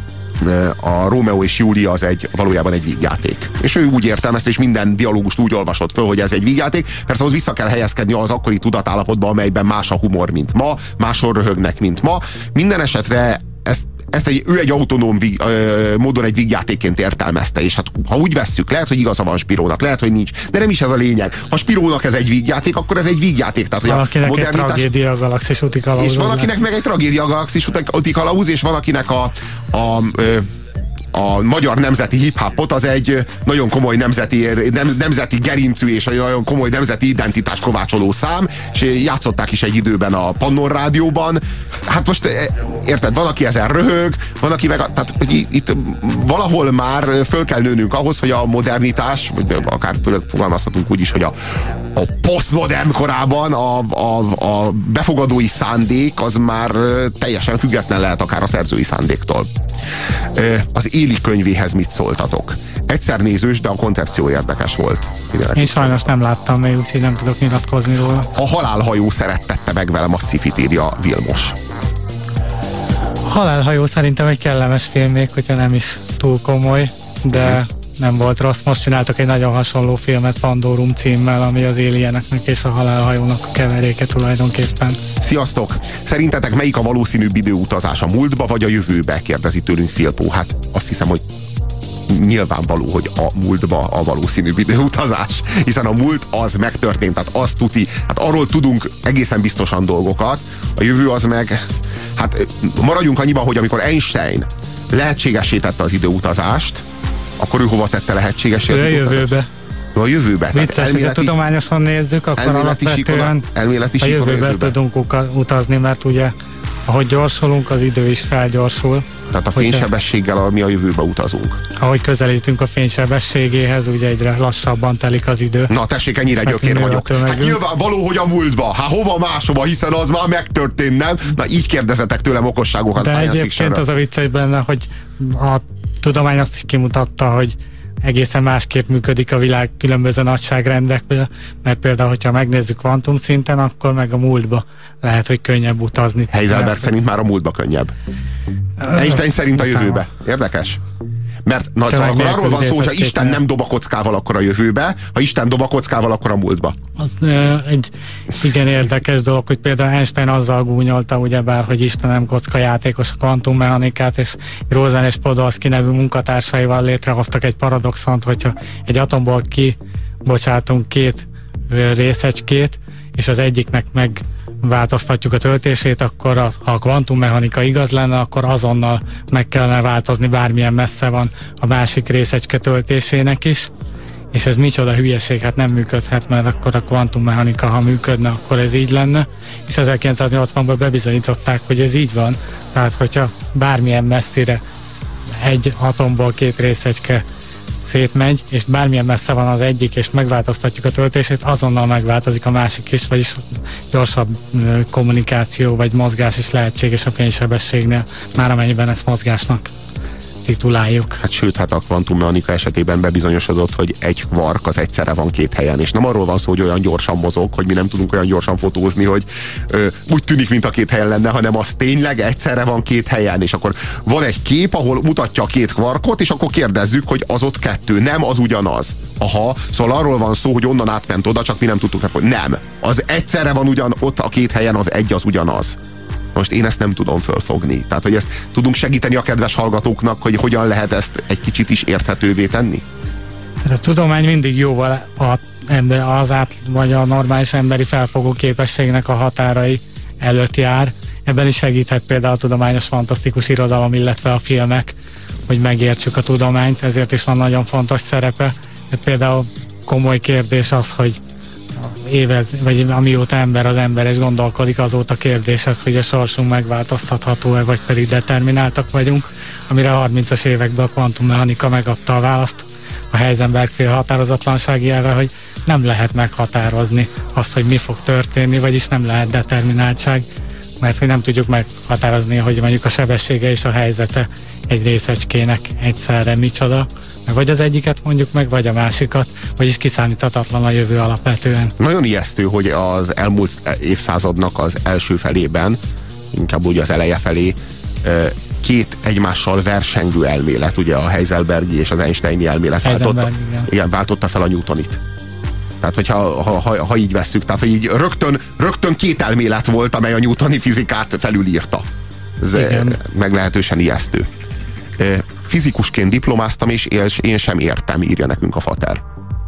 a Rómeó és Júlia az egy, valójában egy vígjáték. És ő úgy értelmezte, és minden dialógust úgy olvasott föl, hogy ez egy vígjáték. Persze ahhoz vissza kell helyezkedni az akkori tudatállapotba, amelyben más a humor, mint ma, máshol röhögnek, mint ma. Minden esetre ezt Ezt egy, ő egy autonóm víg, ö, módon egy vígjátékként értelmezte, és hát ha úgy vesszük, lehet, hogy igaza van Spirónak, lehet, hogy nincs, de nem is ez a lényeg. Ha Spirónak ez egy vígjáték, akkor ez egy vígjáték. Tehát, hogy valakinek a modernitás... egy tragédia Galaxis úti kalauz. És valakinek meg egy tragédia Galaxis úti kalauz, és valakinek a, a ö, a magyar nemzeti hip-hopot az egy nagyon komoly nemzeti, nem, nemzeti gerincű és egy nagyon komoly nemzeti identitás kovácsoló szám, és játszották is egy időben a Pannon Rádióban. Hát most érted, van, aki ezen röhög, van, aki meg, tehát itt valahol már föl kell nőnünk ahhoz, hogy a modernitás, vagy akár fogalmazhatunk úgy is, hogy a, a posztmodern korában a, a, a befogadói szándék az már teljesen független lehet akár a szerzői szándéktól. Az Éli könyvéhez mit szóltatok? Egyszer nézős, de a koncepció érdekes volt. Én sajnos nem láttam még, úgyhogy nem tudok nyilatkozni róla. A halálhajó szerettette meg velem, a szifit, írja Vilmos. A halálhajó szerintem egy kellemes film, még hogyha nem is túl komoly, de uh-huh. nem volt rossz. Most csináltak egy nagyon hasonló filmet Pandorum címmel, ami az Alieneknek és a halálhajónak a keveréke tulajdonképpen. Sziasztok! Szerintetek melyik a valószínűbb időutazás, a múltba vagy a jövőbe? Kérdezi tőlünk Filpó. Hát azt hiszem, hogy nyilvánvaló, hogy a múltba a valószínűbb időutazás, hiszen a múlt az megtörtént, tehát az tuti, hát arról tudunk egészen biztosan dolgokat, a jövő az meg, hát maradjunk annyiban, hogy amikor Einstein lehetségessé tette az időutazást, akkor ő hova tette lehetségesé az ő időutazást? A jövőbe. A jövőbe. Vicces, hogyha tudományosan nézzük, akkor alapvetően a jövőbe tudunk utazni, mert ugye ahogy gyorsulunk, az idő is felgyorsul. Tehát a fénysebességgel mi a jövőbe utazunk. Ahogy közelítünk a fénysebességéhez, ugye egyre lassabban telik az idő. Na tessék, ennyire gyökér vagyok. Hát nyilvánvaló, hogy a múltba. Hát hova máshova, hiszen az már megtörtént, nem? Na így kérdezetek tőlem okosságokat. De egyébként az a vicces benne, hogy a tudomány azt is kimutatta, hogy egészen másképp működik a világ különböző nagyságrendek, mert például, hogyha megnézzük kvantum szinten, akkor meg a múltba lehet, hogy könnyebb utazni. Heisenberg szerint már a múltba könnyebb. Einstein szerint a jövőbe. Érdekes? Mert na, szóval akkor arról van szó, hogy ha Isten nem dob a kockával, akkor a jövőbe, ha Isten dob a kockával, akkor a múltba. Az ö, egy igen érdekes dolog, hogy például Einstein azzal gúnyolta, ugyebár, hogy Isten nem kockajátékos a kvantummechanikát, és Rosen és Podolsky nevű munkatársaival létrehoztak egy paradoxont, hogyha egy atomból kibocsátunk két részecskét, és az egyiknek meg változtatjuk a töltését, akkor a, ha a kvantummechanika igaz lenne, akkor azonnal meg kellene változni, bármilyen messze van a másik részecske töltésének is. És ez micsoda hülyeség, hát nem működhet, mert akkor a kvantummechanika, ha működne, akkor ez így lenne. És ezerkilencszáznyolcvanban bebizonyították, hogy ez így van. Tehát, hogyha bármilyen messzire egy atomból két részecske szétmegy, és bármilyen messze van az egyik, és megváltoztatjuk a töltését, azonnal megváltozik a másik is, vagyis gyorsabb kommunikáció vagy mozgás is lehetséges a fénysebességnél, már amennyiben ezt mozgásnak tituláljuk. Hát sőt, hát a kvantummechanika esetében bebizonyosodott, hogy egy kvark az egyszerre van két helyen, és nem arról van szó, hogy olyan gyorsan mozog, hogy mi nem tudunk olyan gyorsan fotózni, hogy ö, úgy tűnik, mint a két helyen lenne, hanem az tényleg egyszerre van két helyen, és akkor van egy kép, ahol mutatja a két kvarkot, és akkor kérdezzük, hogy az ott kettő, nem, az ugyanaz. Aha, szóval arról van szó, hogy onnan átment oda, csak mi nem tudtuk, hogy nem. Az egyszerre van ugyan ott a két helyen, az egy az ugyanaz. Most én ezt nem tudom fölfogni. Tehát, hogy ezt tudunk segíteni a kedves hallgatóknak, hogy hogyan lehet ezt egy kicsit is érthetővé tenni? A tudomány mindig jóval az át, vagy a normális emberi felfogó képességnek a határai előtt jár. Ebben is segíthet például a tudományos fantasztikus irodalom, illetve a filmek, hogy megértsük a tudományt, ezért is van nagyon fontos szerepe. De például komoly kérdés az, hogy évez, vagy amióta ember az ember, és gondolkodik, azóta kérdés az, hogy a sorsunk megváltoztatható-e, vagy pedig determináltak vagyunk, amire a harmincas években a kvantummechanika megadta a választ a Heisenberg-féle határozatlansági elve, hogy nem lehet meghatározni azt, hogy mi fog történni, vagyis nem lehet determináltság, mert hogy nem tudjuk meghatározni, hogy mondjuk a sebessége és a helyzete egy részecskének egyszerre micsoda, meg vagy az egyiket mondjuk meg, vagy a másikat, vagyis kiszámíthatatlan a jövő alapvetően. Nagyon ijesztő, hogy az elmúlt évszázadnak az első felében, inkább úgy az eleje felé, két egymással versengő elmélet, ugye a Heisenbergi és az Einsteini elmélet váltotta, igen, váltotta fel a Newtonit. Tehát, hogyha ha, ha, ha így vesszük, tehát, hogy így rögtön, rögtön két elmélet volt, amely a newtoni fizikát felülírta. Ez igen. Meglehetősen ijesztő. Fizikusként diplomáztam, és én sem értem, írja nekünk a fater.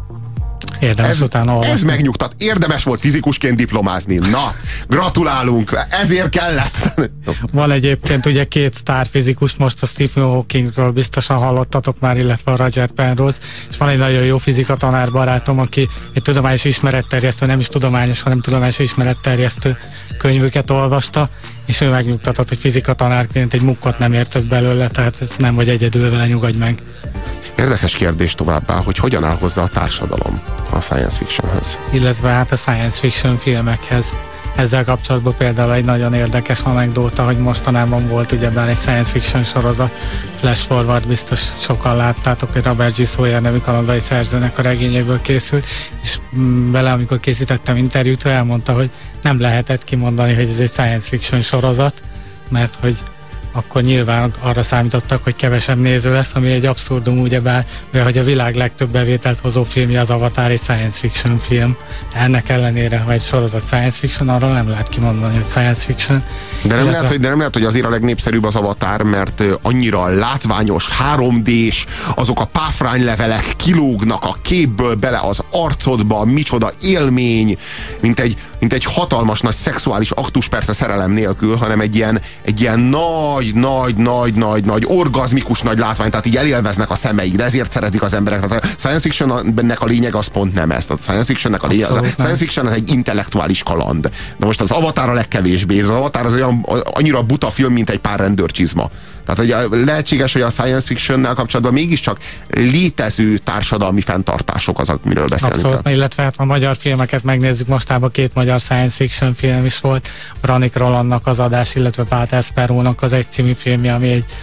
Érdemes ez, utána olvasni. Ez megnyugtat. Érdemes volt fizikusként diplomázni. Na, gratulálunk, ezért kellett. Van egyébként ugye két sztárfizikus, most a Stephen Hawkingról biztosan hallottatok már, illetve a Roger Penrose, és van egy nagyon jó fizika tanár barátom, aki egy tudományos ismeretterjesztő, nem is tudományos, hanem tudományos ismeretterjesztő könyvüket olvasta, és ő megnyugtatott, hogy fizika tanárként egy mukkot nem értett belőle, tehát ez nem vagy egyedül vele, nyugodj meg. Érdekes kérdés továbbá, hogy hogyan áll hozzá a társadalom a science fictionhez. Illetve hát a science fiction filmekhez. Ezzel kapcsolatban például egy nagyon érdekes anekdóta, hogy mostanában volt ugyebár egy science fiction sorozat, Flash Forward, biztos sokan láttátok, hogy Robert G. Sawyer nevű kanadai szerzőnek a regényéből készült, és vele, amikor készítettem interjút, elmondta, hogy nem lehetett kimondani, hogy ez egy science fiction sorozat, mert hogy akkor nyilván arra számítottak, hogy kevesebb néző lesz, ami egy abszurdum, ugyebár, hogy a világ legtöbb bevételt hozó filmje az Avatar egy science fiction film. Ennek ellenére, ha egy sorozat science fiction, arról nem lehet kimondani, hogy science fiction. De nem, illetve... lehet, hogy, de nem lehet, hogy azért a legnépszerűbb az Avatar, mert annyira látványos, három dés, azok a páfránylevelek kilógnak a képből bele az arcodba, micsoda élmény, mint egy, mint egy hatalmas nagy szexuális aktus, persze szerelem nélkül, hanem egy ilyen, egy ilyen nagy nagy, nagy, nagy, nagy, nagy, orgazmikus nagy látvány, tehát így elélveznek a szemeik, de ezért szeretik az emberek. Tehát a science fictionnek a lényeg az pont nem ez. A science fictionnek a lényeg, az, a science fiction az egy intellektuális kaland. De most az Avatar a legkevésbé. Az Avatar az olyan, annyira buta film, mint egy pár rendőrcsizma. Tehát hogy lehetséges, hogy a science fictionnel kapcsolatban mégiscsak létező társadalmi fenntartások azok, miről beszélünk. Abszolút, illetve hát a magyar filmeket megnézzük, mostában két magyar science fiction film is volt, Branik Rolandnak az adás, illetve Páter Sparrownak az Egy című filmje, ami egy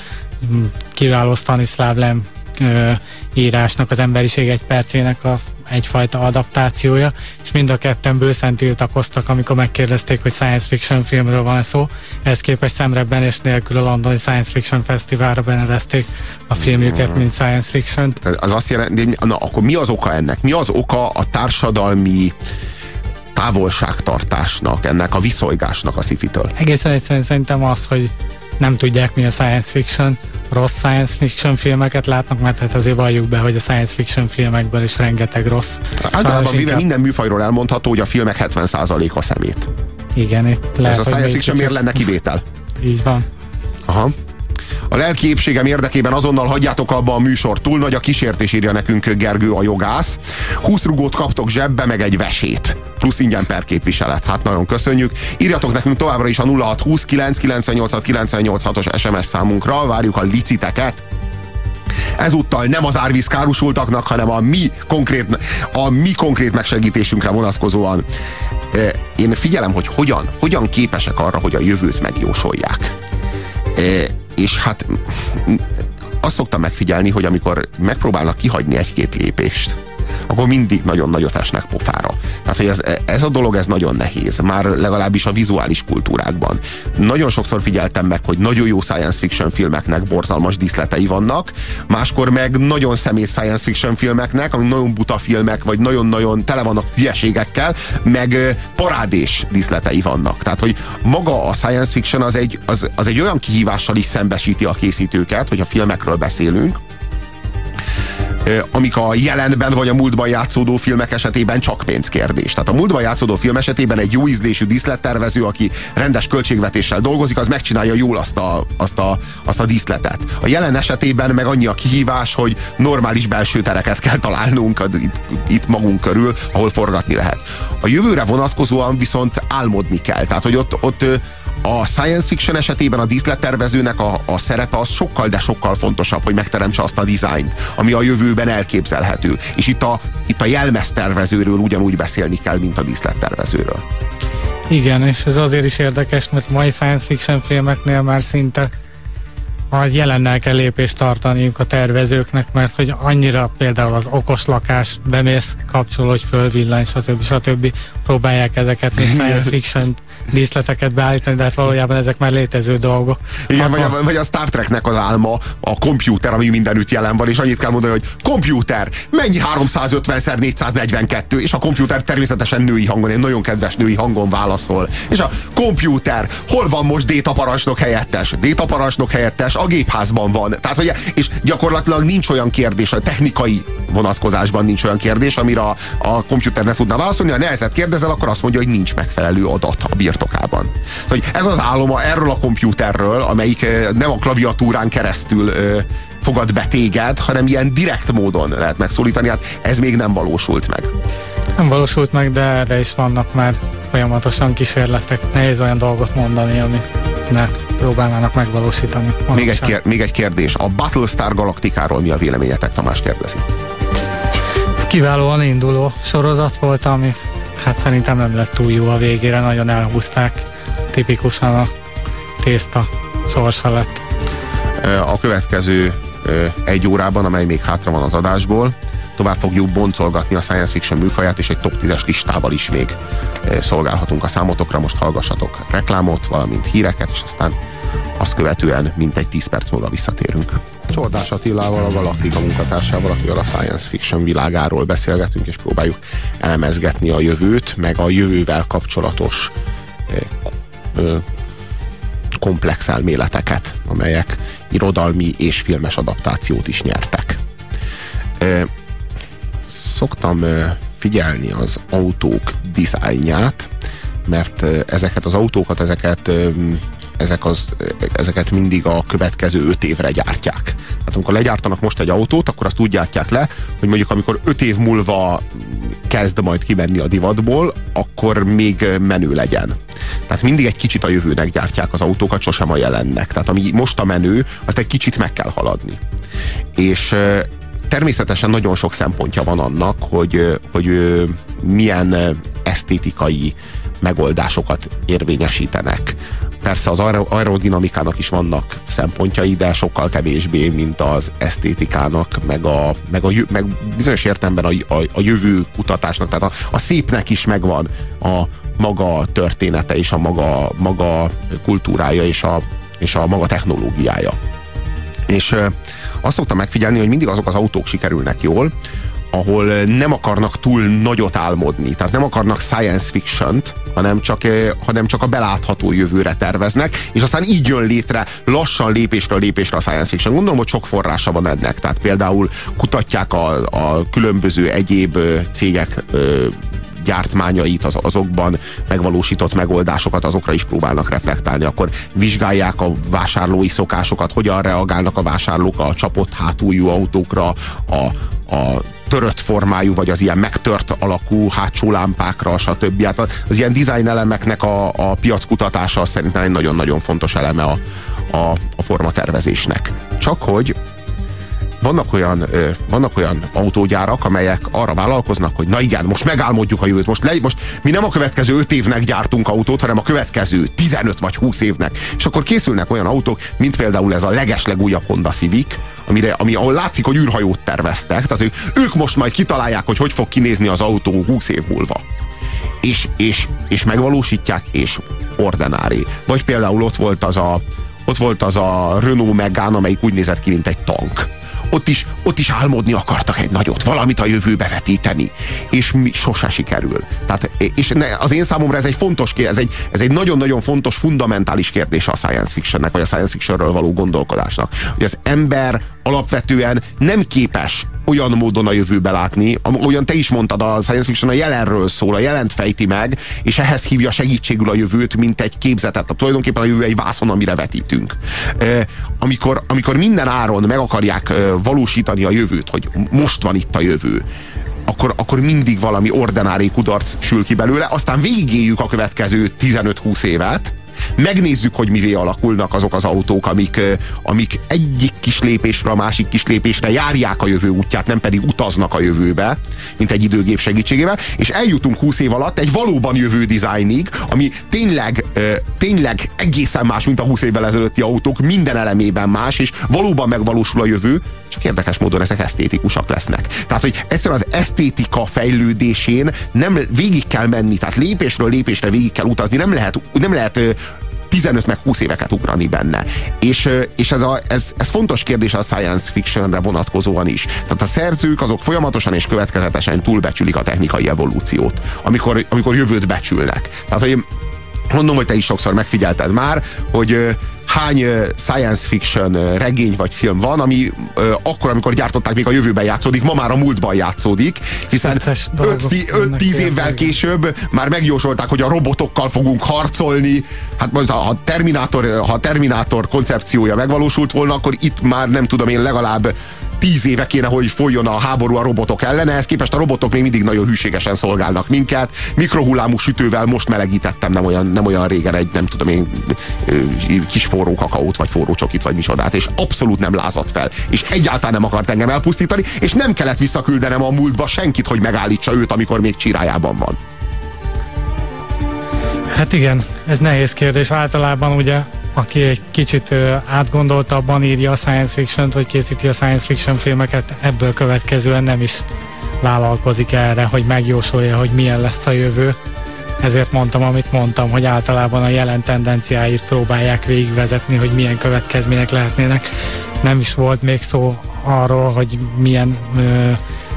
kiváló Stanislav Lem ö, írásnak, az Emberiség egy percének az egyfajta adaptációja, és mind a ketten bőszen tiltakoztak, amikor megkérdezték, hogy science fiction filmről van szó. Ehhez képest szemrebbenés nélkül a londoni Science Fiction Fesztiválra benevezték a filmjüket, mint science fiction. Az azt jelenti, na akkor mi az oka ennek? Mi az oka a társadalmi távolságtartásnak, ennek a viszolygásnak a szifitől? Egészen egyszerűen szerintem az, hogy nem tudják, mi a science fiction, rossz science fiction filmeket látnak, mert hát azért valljuk be, hogy a science fiction filmekből is rengeteg rossz. Általában inkább... minden műfajról elmondható, hogy a filmek hetven százaléka szemét. Igen, itt lehet, ez a science fiction miért lenne kivétel? Így van. Aha. A lelki épségem érdekében azonnal hagyjátok abba a műsort, túl nagy a kísértés, írja nekünk Gergő a jogász. húsz rugót kaptok zsebbe, meg egy vesét. Plusz ingyen per képviselet. Hát nagyon köszönjük. Írjatok nekünk továbbra is a nulla hat húsz kilenc kilencvennyolc kilencvennyolc hatos es em es számunkra. Várjuk a liciteket. Ezúttal nem az árvíz károsultaknak, hanem a mi konkrét, a mi konkrét megsegítésünkre vonatkozóan. Én figyelem, hogy hogyan, hogyan képesek arra, hogy a jövőt megjósolják. És hát azt szoktam megfigyelni, hogy amikor megpróbálnak kihagyni egy-két lépést, akkor mindig nagyon nagyot esnek pofára. Tehát, hogy ez, ez a dolog, ez nagyon nehéz. Már legalábbis a vizuális kultúrákban. Nagyon sokszor figyeltem meg, hogy nagyon jó science fiction filmeknek borzalmas díszletei vannak, máskor meg nagyon szemét science fiction filmeknek, amik nagyon buta filmek, vagy nagyon-nagyon tele vannak hülyeségekkel, meg parádés díszletei vannak. Tehát, hogy maga a science fiction az egy, az, az egy olyan kihívással is szembesíti a készítőket, hogy a filmekről beszélünk, amik a jelenben vagy a múltban játszódó filmek esetében csak pénzkérdés. Tehát a múltban játszódó film esetében egy jó ízlésű díszlettervező, aki rendes költségvetéssel dolgozik, az megcsinálja jól azt a, azt a, azt a díszletet. A jelen esetében meg annyi a kihívás, hogy normális belső tereket kell találnunk itt, itt magunk körül, ahol forgatni lehet. A jövőre vonatkozóan viszont álmodni kell. Tehát, hogy ott, ott a science fiction esetében a díszlettervezőnek a, a szerepe az sokkal, de sokkal fontosabb, hogy megteremtse azt a dizájnt, ami a jövőben elképzelhető. És itt a, itt a jelmeztervezőről ugyanúgy beszélni kell, mint a díszlettervezőről. Igen, és ez azért is érdekes, mert mai science fiction filmeknél már szinte a jelennel kell lépést tartaniuk a tervezőknek, mert hogy annyira például az okos lakás, bemész, kapcsol, hogy fölvillan, stb. stb. Próbálják ezeket, mint science fiction díszleteket beállítani, de hát valójában ezek már létező dolgok. Igen, vagy, a, vagy a Star Treknek az álma, a kompjúter, ami mindenütt jelen van, és annyit kell mondani, hogy kompjúter, mennyi háromszázötven szer négyszáznegyvenkettő, és a kompjúter természetesen női hangon, egy nagyon kedves női hangon válaszol. És a kompjúter, hol van most détaparancsnok helyettes? Détaparancsnok helyettes a gépházban van. Tehát, hogy, és gyakorlatilag nincs olyan kérdés, a technikai vonatkozásban nincs olyan kérdés, amire a, a kompjúter ne tudna válaszolni. Ha nehezet kérdezel, akkor azt mondja, hogy nincs megfelelő adat a birtokában. Szóval ez az áloma erről a kompjúterről, amelyik nem a klaviatúrán keresztül ö, fogad be téged, hanem ilyen direkt módon lehet megszólítani. Hát ez még nem valósult meg. Nem valósult meg, de erre is vannak már folyamatosan kísérletek. Nehéz olyan dolgot mondani, amit ne próbálnának megvalósítani. Még egy, kér, még egy kérdés. A Battlestar Galactikáról mi a véleményetek? Tamás kérdezi. Kiválóan induló sorozat volt, ami hát szerintem nem lett túl jó a végére, nagyon elhúzták. Tipikusan a tészta sorsa lett. A következő egy órában, amely még hátra van az adásból, tovább fogjuk boncolgatni a science fiction műfaját, és egy top tízes listával is még szolgálhatunk a számotokra. Most hallgassatok reklámot, valamint híreket, és aztán azt követően mintegy tíz perc múlva visszatérünk. Csordás Attilával, a Galaktika munkatársával, akivel a science fiction világáról beszélgetünk, és próbáljuk elemezgetni a jövőt, meg a jövővel kapcsolatos komplex elméleteket, amelyek irodalmi és filmes adaptációt is nyertek. Szoktam figyelni az autók dizájnját, mert ezeket az autókat, ezeket, ezek az, ezeket mindig a következő öt évre gyártják. Tehát amikor legyártanak most egy autót, akkor azt úgy gyártják le, hogy mondjuk amikor öt év múlva kezd majd kimenni a divatból, akkor még menő legyen. Tehát mindig egy kicsit a jövőnek gyártják az autókat, sosem a jelennek. Tehát ami most a menő, azt egy kicsit meg kell haladni. És természetesen nagyon sok szempontja van annak, hogy, hogy milyen esztétikai megoldásokat érvényesítenek. Persze az aerodinamikának is vannak szempontjai, de sokkal kevésbé, mint az esztétikának, meg, a, meg, a, meg bizonyos értelemben a, a, a jövő kutatásnak. Tehát a, a szépnek is megvan a maga története, és a maga, maga kultúrája, és a, és a maga technológiája. És azt szoktam megfigyelni, hogy mindig azok az autók sikerülnek jól, ahol nem akarnak túl nagyot álmodni. Tehát nem akarnak science fiction-t, hanem csak, hanem csak a belátható jövőre terveznek, és aztán így jön létre lassan lépésről lépésre a science fiction. Gondolom, hogy sok forrása van ennek. Tehát például kutatják a, a különböző egyéb cégek gyártmányait, az, azokban megvalósított megoldásokat, azokra is próbálnak reflektálni. Akkor vizsgálják a vásárlói szokásokat, hogyan reagálnak a vásárlók a csapott hátuljú autókra, a, a törött formájú, vagy az ilyen megtört alakú hátsó lámpákra, stb. Hát az ilyen design elemeknek a, a piackutatása szerintem egy nagyon-nagyon fontos eleme a, a, a formatervezésnek. Csak hogy Vannak olyan, ö, vannak olyan autógyárak, amelyek arra vállalkoznak, hogy na igen, most megálmodjuk a jövőt, most, le, most mi nem a következő öt évnek gyártunk autót, hanem a következő tizenöt vagy húsz évnek. És akkor készülnek olyan autók, mint például ez a legeslegújabb Honda Civic, amire, ami, ahol látszik, hogy űrhajót terveztek, tehát ők, ők most majd kitalálják, hogy hogy fog kinézni az autó húsz év múlva. És, és, és megvalósítják, és ordinári. Vagy például ott volt az a, ott volt az a Renault Megane, amelyik úgy nézett ki, mint egy tank. Ott is, ott is álmodni akartak egy nagyot, valamit a jövőbe vetíteni, és mi, sose sikerül. Tehát, és az én számomra ez egy fontos kérdés, ez egy, ez egy nagyon-nagyon fontos, fundamentális kérdés a science fictionnek, vagy a science fictionről való gondolkodásnak. Hogy az ember alapvetően nem képes olyan módon a jövőbe látni, olyan te is mondtad, a science fiction a jelenről szól, a jelent fejti meg, és ehhez hívja segítségül a jövőt, mint egy képzetet. Tehát tulajdonképpen a jövő egy vászon, amire vetítünk. Amikor, amikor minden áron meg akarják valósítani a jövőt, hogy most van itt a jövő, akkor, akkor mindig valami ordinári kudarc sül ki belőle, aztán végigéljük a következő tizenöt-húsz évet, megnézzük, hogy mivé alakulnak azok az autók, amik, amik egyik kis lépésre, a másik kis lépésre járják a jövő útját, nem pedig utaznak a jövőbe, mint egy időgép segítségével, és eljutunk húsz év alatt egy valóban jövő dizájnig, ami tényleg, tényleg egészen más, mint a húsz évvel ezelőtti autók, minden elemében más, és valóban megvalósul a jövő, csak érdekes módon ezek esztétikusak lesznek. Tehát, hogy egyszerűen az esztétika fejlődésén nem végig kell menni, tehát lépésről lépésre végig kell utazni, nem lehet, nem lehet tizenöt meg húsz éveket ugrani benne. És, és ez, a, ez, ez fontos kérdés a science fictionre vonatkozóan is. Tehát a szerzők azok folyamatosan és következetesen túlbecsülik a technikai evolúciót, amikor, amikor jövőt becsülnek. Tehát, hogy mondom, hogy te is sokszor megfigyelted már, hogy hány science fiction regény vagy film van, ami akkor, amikor gyártották, még a jövőben játszódik, ma már a múltban játszódik, hiszen öt-tíz évvel később már megjósolták, hogy a robotokkal fogunk harcolni. Hát most, ha a Terminátor, ha a Terminátor koncepciója megvalósult volna, akkor itt már nem tudom én, legalább tíz éve kéne, hogy folyjon a háború a robotok ellen, ehhez képest a robotok még mindig nagyon hűségesen szolgálnak minket. Mikrohullámú sütővel most melegítettem nem olyan, nem olyan régen egy, nem tudom én, kis forró kakaót, vagy forró csokit, vagy misodát, és abszolút nem lázadt fel. És egyáltalán nem akart engem elpusztítani, és nem kellett visszaküldenem a múltba senkit, hogy megállítsa őt, amikor még csirájában van. Hát igen, ez nehéz kérdés. Általában ugye aki egy kicsit átgondoltabban írja a science fiction-t, vagy készíti a science fiction filmeket, ebből következően nem is vállalkozik erre, hogy megjósolja, hogy milyen lesz a jövő. Ezért mondtam, amit mondtam, hogy általában a jelen tendenciáit próbálják végigvezetni, hogy milyen következmények lehetnének. Nem is volt még szó arról, hogy milyen ö,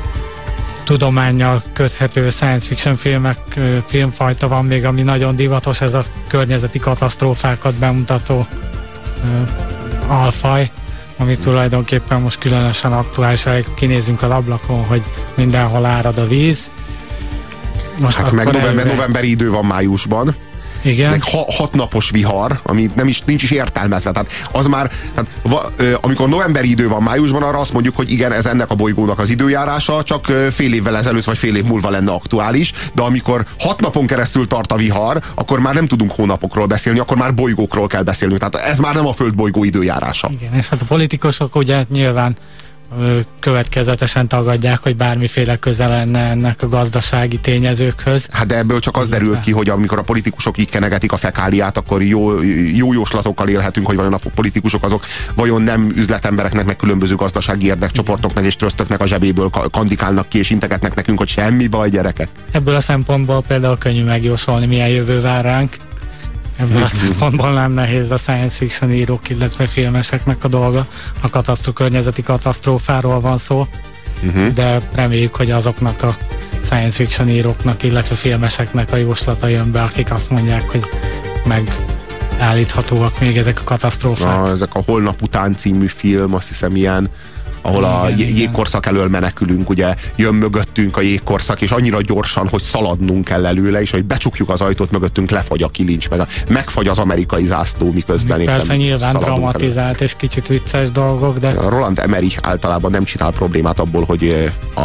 tudománnyal köthető science fiction filmek, ö, filmfajta van még, ami nagyon divatos, ez a környezeti katasztrófákat bemutató ö, alfaj, ami tulajdonképpen most különösen aktuális, kinézünk az ablakon, hogy mindenhol árad a víz. Most hát meg november, novemberi idő van májusban. Igen. Meg ha, hat napos vihar, ami nem is, nincs is értelmezve. Tehát az már, tehát, va, ö, amikor novemberi idő van májusban, arra azt mondjuk, hogy igen, ez ennek a bolygónak az időjárása, csak fél évvel ezelőtt vagy fél év múlva lenne aktuális, de amikor hat napon keresztül tart a vihar, akkor már nem tudunk hónapokról beszélni, akkor már bolygókról kell beszélni. Tehát ez már nem a földbolygó időjárása. Igen, és hát a politikusok ugye nyilván következetesen tagadják, hogy bármiféle köze lenne ennek a gazdasági tényezőkhöz. Hát de ebből csak az derül ki, hogy amikor a politikusok így kenegetik a fekáliát, akkor jó, jó jóslatokkal élhetünk, hogy vajon a politikusok azok vajon nem üzletembereknek, meg különböző gazdasági érdekcsoportoknak és trösztöknek a zsebéből kandikálnak ki, és integetnek nekünk, hogy semmi baj, gyerekek. Ebből a szempontból például könnyű megjósolni, milyen jövő vár ránk. Ebből a szempontból nem nehéz a science fiction írók, illetve filmeseknek a dolga. A katasztro, környezeti katasztrófáról van szó, uh-huh. de reméljük, hogy azoknak a science fiction íróknak, illetve filmeseknek a jóslata jön be, akik azt mondják, hogy megállíthatóak még ezek a katasztrófák. Na, ezek a Holnap után című film, azt hiszem ilyen, ahol a igen, jégkorszak elől menekülünk, ugye jön mögöttünk a jégkorszak, és annyira gyorsan, hogy szaladnunk kell előle, és hogy becsukjuk az ajtót, mögöttünk lefagy a kilincs, meg a, megfagy az amerikai zászló, miközben éppen persze nyilván dramatizált elő. És kicsit vicces dolgok, de... Roland Emmerich általában nem csinál problémát abból, hogy a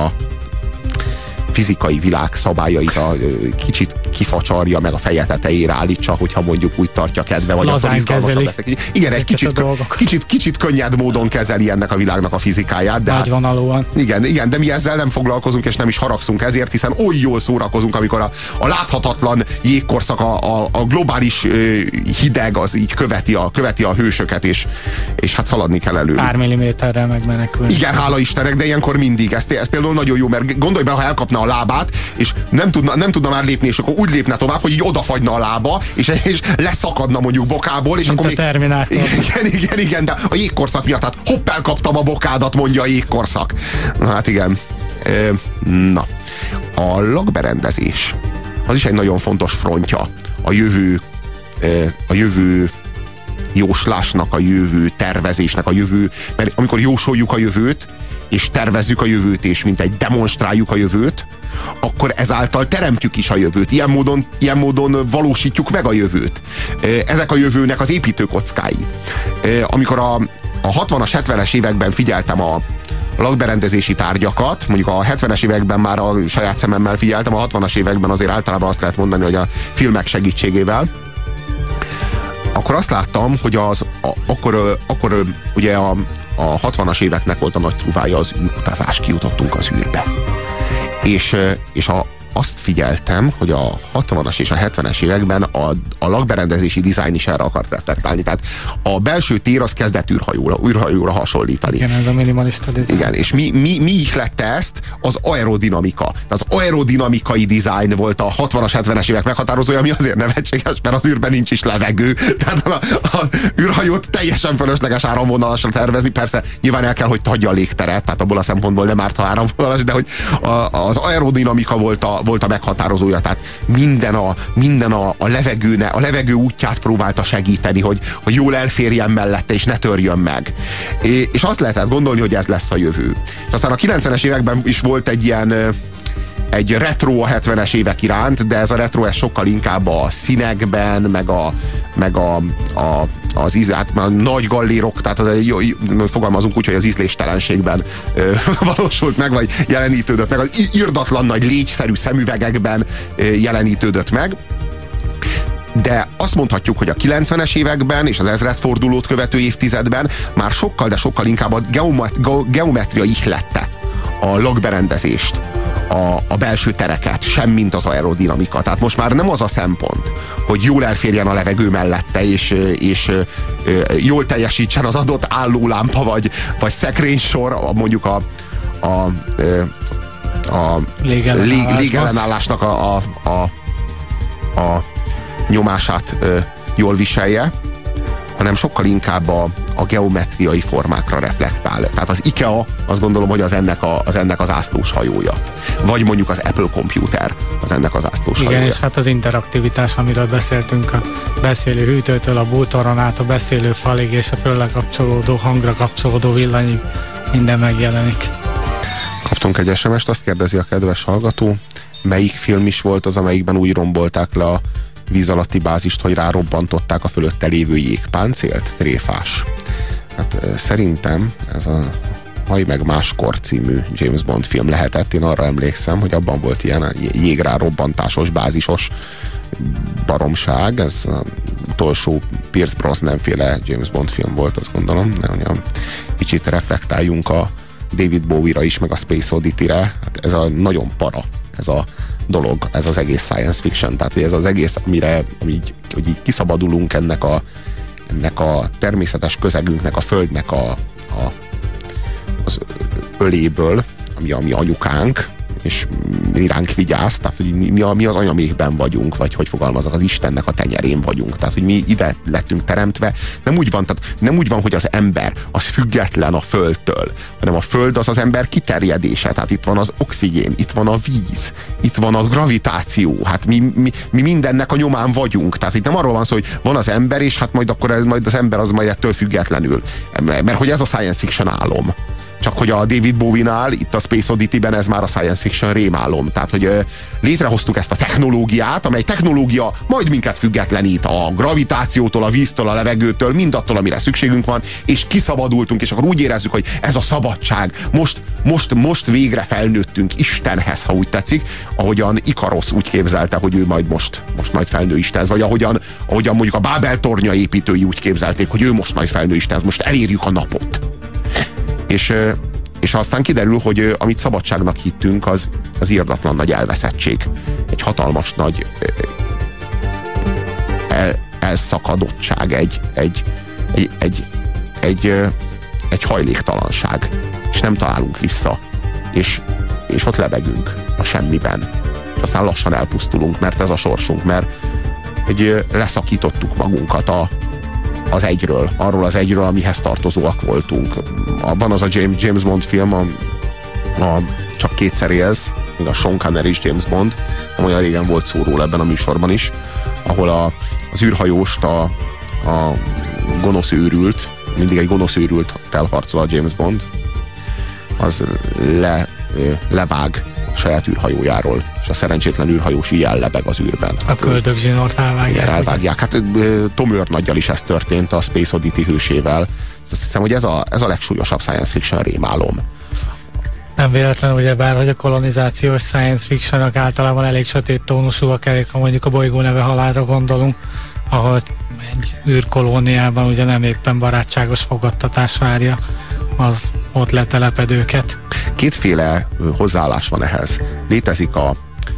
fizikai világ szabályait a kicsit kifacsarja, meg a feje tetejére állítsa, hogyha mondjuk úgy tartja kedve, vagy lazán akkor izgalmasabb lesz. Igen, egy kicsit, kicsit, kicsit könnyed módon kezeli ennek a világnak a fizikáját. De hát, igen, igen, de mi ezzel nem foglalkozunk, és nem is haragszunk ezért, hiszen oly jól szórakozunk, amikor a, a láthatatlan jégkorszak, a, a, a globális ö, hideg az így követi a, követi a hősöket, és, és hát szaladni kell elő. Pár milliméterrel megmenekülni. Igen, hála Istennek, de ilyenkor mindig. Ez, ez például nagyon jó, mert gondolj be, ha elkapna a lábát, és nem tudna, nem tudna már lépni, és akkor úgy lépne tovább, hogy így odafagyna a lába, és, és leszakadna mondjuk bokából, és mint akkor a Terminátor. Igen, igen, igen, de a jégkorszak miatt, hát hopp, elkaptam a bokádat, mondja a jégkorszak. Na hát igen. Na, a lakberendezés az is egy nagyon fontos frontja a jövő a jövő jóslásnak, a jövő tervezésnek, a jövő, mert amikor jósoljuk a jövőt, és tervezzük a jövőt, és mint egy demonstráljuk a jövőt, akkor ezáltal teremtjük is a jövőt. Ilyen módon, ilyen módon valósítjuk meg a jövőt. Ezek a jövőnek az építőkockái. Amikor a, a hatvanas, hetvenes években figyeltem a, a lakberendezési tárgyakat, mondjuk a hetvenes években már a saját szememmel figyeltem, a hatvanas években azért általában azt lehet mondani, hogy a filmek segítségével, akkor azt láttam, hogy az, a, akkor, akkor ugye a, a hatvanas éveknek volt a nagy truvája az űrutazás, kijutottunk az űrbe. És, és a azt figyeltem, hogy a hatvanas és a hetvenes években a, a lakberendezési dizájn is erre akart reflektálni. Tehát a belső tér az kezdett űrhajóra, űrhajóra hasonlítani. Igen, ez a minimalista dizájn. Igen, és mi, mi, mi ihlette ezt? Az aerodinamika. Az aerodinamikai dizájn volt a hatvanas, hetvenes évek meghatározója, ami azért nevetséges, mert az űrben nincs is levegő. Tehát a, a űrhajót teljesen fölösleges áramvonalasra tervezni. Persze nyilván el kell, hogy hagyja a légteret, tehát abból a szempontból nem árt, ha áramvonalas, de hogy a, az aerodinamika volt a volt a meghatározója, tehát minden a, minden a, a levegőne, a levegő útját próbálta segíteni, hogy, hogy jól elférjen mellette, és ne törjön meg. É, és azt lehetett gondolni, hogy ez lesz a jövő. És aztán a kilencvenes években is volt egy ilyen egy retro a hetvenes évek iránt, de ez a retro ez sokkal inkább a színekben, meg a, meg a, a az íz, hát a nagy gallérok, tehát az, jó, fogalmazunk úgy, hogy az ízléstelenségben ö, valósult meg, vagy jelenítődött meg, az irdatlan nagy légyszerű szemüvegekben ö, jelenítődött meg. De azt mondhatjuk, hogy a kilencvenes években és az ezredfordulót követő évtizedben már sokkal, de sokkal inkább a geomet, geometria ihlette a lakberendezést, A, a belső tereket, semmint az aerodinamika. Tehát most már nem az a szempont, hogy jól elférjen a levegő mellette, és, és jól teljesítsen az adott állólámpa, vagy, vagy szekrénysor, mondjuk a, a, a lég, légellenállásnak a, a, a, a nyomását jól viselje, hanem sokkal inkább a, a geometriai formákra reflektál. Tehát az IKEA, azt gondolom, hogy az ennek, a, az ennek az ászlós hajója. Vagy mondjuk az Apple Computer az ennek az ászlós Igen, hajója. És hát az interaktivitás, amiről beszéltünk, a beszélő hűtőtől a bútoron át a beszélő falig és a fölle kapcsolódó, hangra kapcsolódó villanyig minden megjelenik. Kaptunk egy es em est, azt kérdezi a kedves hallgató, melyik film is volt az, amelyikben úgy rombolták le a víz alatti bázist, hogy rárobbantották a fölötte lévő jégpáncélt? Tréfás. Hát szerintem ez a Haj meg máskor című James Bond film lehetett. Én arra emlékszem, hogy abban volt ilyen jégrárobbantásos, bázisos baromság. Ez az utolsó Pierce Brosnan féle James Bond film volt, azt gondolom. Nem, kicsit reflektáljunk a David Bowie-ra is, meg a Space Oddity-re. Hát ez a nagyon para, ez a dolog, ez az egész science fiction, tehát hogy ez az egész, amire ami így, hogy így kiszabadulunk ennek a, ennek a természetes közegünknek, a földnek a, a, az öléből, ami a mi anyukánk, és ránk vigyáz, tehát hogy mi, mi, a, mi az anyaméhben vagyunk, vagy hogy fogalmazok, az Istennek a tenyerén vagyunk. Tehát, hogy mi ide lettünk teremtve. Nem úgy van, tehát nem úgy van, hogy az ember az független a földtől, hanem a föld az az ember kiterjedése. Tehát itt van az oxigén, itt van a víz, itt van a gravitáció. Hát mi, mi, mi mindennek a nyomán vagyunk. Tehát itt nem arról van szó, hogy van az ember, és hát majd akkor ez, majd az ember az majd ettől függetlenül. Mert hogy ez a science fiction álom. Csak hogy a David Bowie-nál, itt a Space Oddity-ben ez már a science fiction rémálom. Tehát, hogy ö, létrehoztuk ezt a technológiát, amely technológia majd minket függetlenít a gravitációtól, a víztől, a levegőtől, mindattól, amire szükségünk van, és kiszabadultunk, és akkor úgy érezzük, hogy ez a szabadság. Most, most, most végre felnőttünk Istenhez, ha úgy tetszik, ahogyan Ikarosz úgy képzelte, hogy ő majd most, most majd felnő Istenhez, vagy ahogyan, ahogyan mondjuk a Bábel tornya építői úgy képzelték, hogy ő most majd felnő Istenhez, most elérjük a napot. És, és aztán kiderül, hogy amit szabadságnak hittünk, az, az irdatlan nagy elveszettség. Egy hatalmas nagy el, elszakadottság, egy, egy, egy, egy, egy, egy hajléktalanság. És nem találunk vissza. És, és ott lebegünk a semmiben. És aztán lassan elpusztulunk, mert ez a sorsunk, mert hogy leszakítottuk magunkat a az egyről, arról az egyről, amihez tartozóak voltunk. Van az a James, James Bond film, a, a Csak kétszer élsz, még a Sean Connery és James Bond, nem olyan régen volt szó róla ebben a műsorban is, ahol a, az űrhajóst a, a gonosz őrült, mindig egy gonosz őrült elharcol a James Bond, az le, levág saját űrhajójáról, és a szerencsétlen űrhajós ilyen lebeg az űrben. A hát köldögzsinort elvágják. Igen, elvágják. Hát Tom Őrnaggyal is ez történt, a Space Oddity hősével. Azt hiszem, hogy ez a, ez a legsúlyosabb science fiction rémálom. Nem véletlen, ugyebár, hogy a kolonizációs science fictionok általában elég sötét tónusúak, ha mondjuk a Bolygó neve halálra gondolunk, ahol egy űrkolóniában ugye nem éppen barátságos fogadtatás várja az ott letelepedőket. Kétféle hozzáállás van ehhez. Létezik a,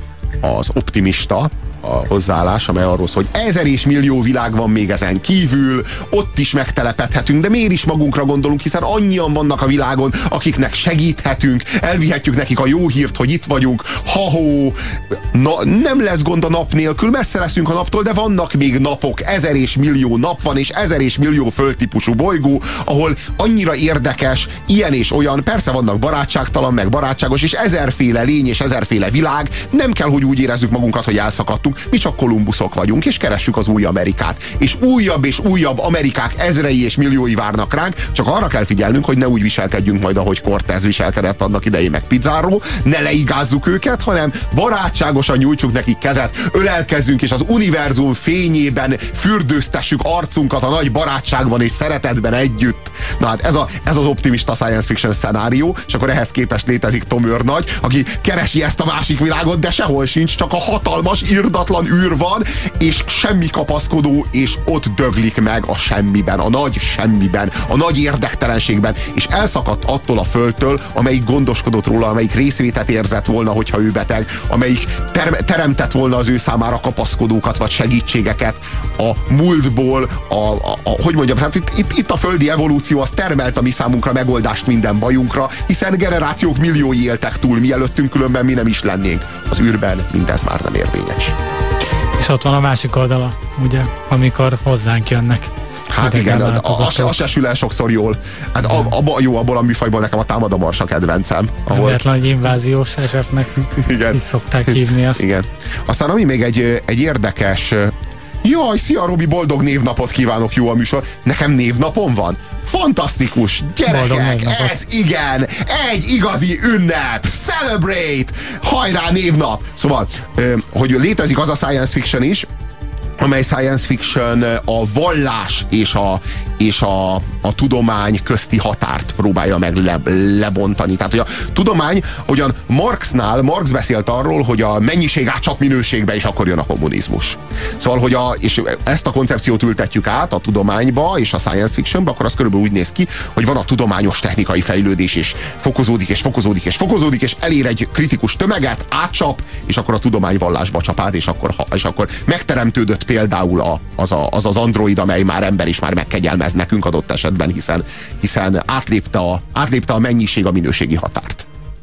az optimista a hozzáállás, amely arról szól, hogy ezer és millió világ van még ezen kívül, ott is megtelepedhetünk, de miért is magunkra gondolunk, hiszen annyian vannak a világon, akiknek segíthetünk, elvihetjük nekik a jó hírt, hogy itt vagyunk, ha-hó, na, nem lesz gond a nap nélkül, messze leszünk a naptól, de vannak még napok, ezer és millió nap van, és ezer és millió földtípusú bolygó, ahol annyira érdekes, ilyen és olyan, persze vannak barátságtalan, meg barátságos, és ezerféle lény és ezerféle világ, nem kell, hogy úgy érezzük magunkat, hogy elszakadtunk. Mi csak Kolumbuszok vagyunk, és keressük az új Amerikát. És újabb és újabb Amerikák ezrei és milliói várnak ránk, csak arra kell figyelnünk, hogy ne úgy viselkedjünk majd, ahogy Cortez viselkedett annak idején, meg Pizarro, ne leigázzuk őket, hanem barátságosan nyújtsuk nekik kezet, ölelkezzünk, és az univerzum fényében fürdőztessük arcunkat a nagy barátságban és szeretetben együtt. Na hát ez, a, ez az optimista science fiction szenárió, és akkor ehhez képest létezik Tom Őrnagy, aki keresi ezt a másik világot, de sehol sincs, csak a hatalmas, irdatlan űr van, és semmi kapaszkodó, és ott döglik meg a semmiben, a nagy semmiben, a nagy érdektelenségben, és elszakadt attól a földtől, amelyik gondoskodott róla, amelyik részvétet érzett volna, hogyha ő beteg, amelyik ter- teremtett volna az ő számára kapaszkodókat, vagy segítségeket a múltból, a, a, a, hogy mondjam, hát itt, itt, itt a földi evolúció az termelt a mi számunkra megoldást minden bajunkra, hiszen generációk milliói éltek túl, mielőttünk, különben mi nem is lennénk. Az űrben mindez már nem érvényes. És ott van a másik oldala, ugye, amikor hozzánk jönnek. Hát igen, az se, se sül el sokszor jól. Hát a, a, jó, abból a műfajból nekem a Támad a Mars a kedvencem. Ahol... Véletlen, hogy inváziós esetnek is szokták hívni azt. Igen. Aztán ami még egy, egy érdekes... Jaj, szia Robi, boldog névnapot kívánok, jó a műsor. Nekem névnapom van? Fantasztikus, gyerekek, ez igen, egy igazi ünnep, celebrate, hajrá névnap. Szóval, hogy létezik az a science fiction is, amely science fiction a vallás és a, és a, a tudomány közti határt próbálja meg le, lebontani. Tehát, hogy a tudomány, ugyan Marxnál, Marx beszélt arról, hogy a mennyiség átcsap minőségbe, és akkor jön a kommunizmus. Szóval, hogy a, és ezt a koncepciót ültetjük át a tudományba és a science fictionba, akkor az körülbelül úgy néz ki, hogy van a tudományos technikai fejlődés, és fokozódik, és fokozódik, és fokozódik, és elér egy kritikus tömeget, átcsap, és akkor a tudomány vallásba csap át, és akkor, és akkor megteremtődött például a, az, a, az az android, amely már ember is már megkegyelmez nekünk adott esetben, hiszen, hiszen átlépte, a, átlépte a mennyiség a minőségi határt.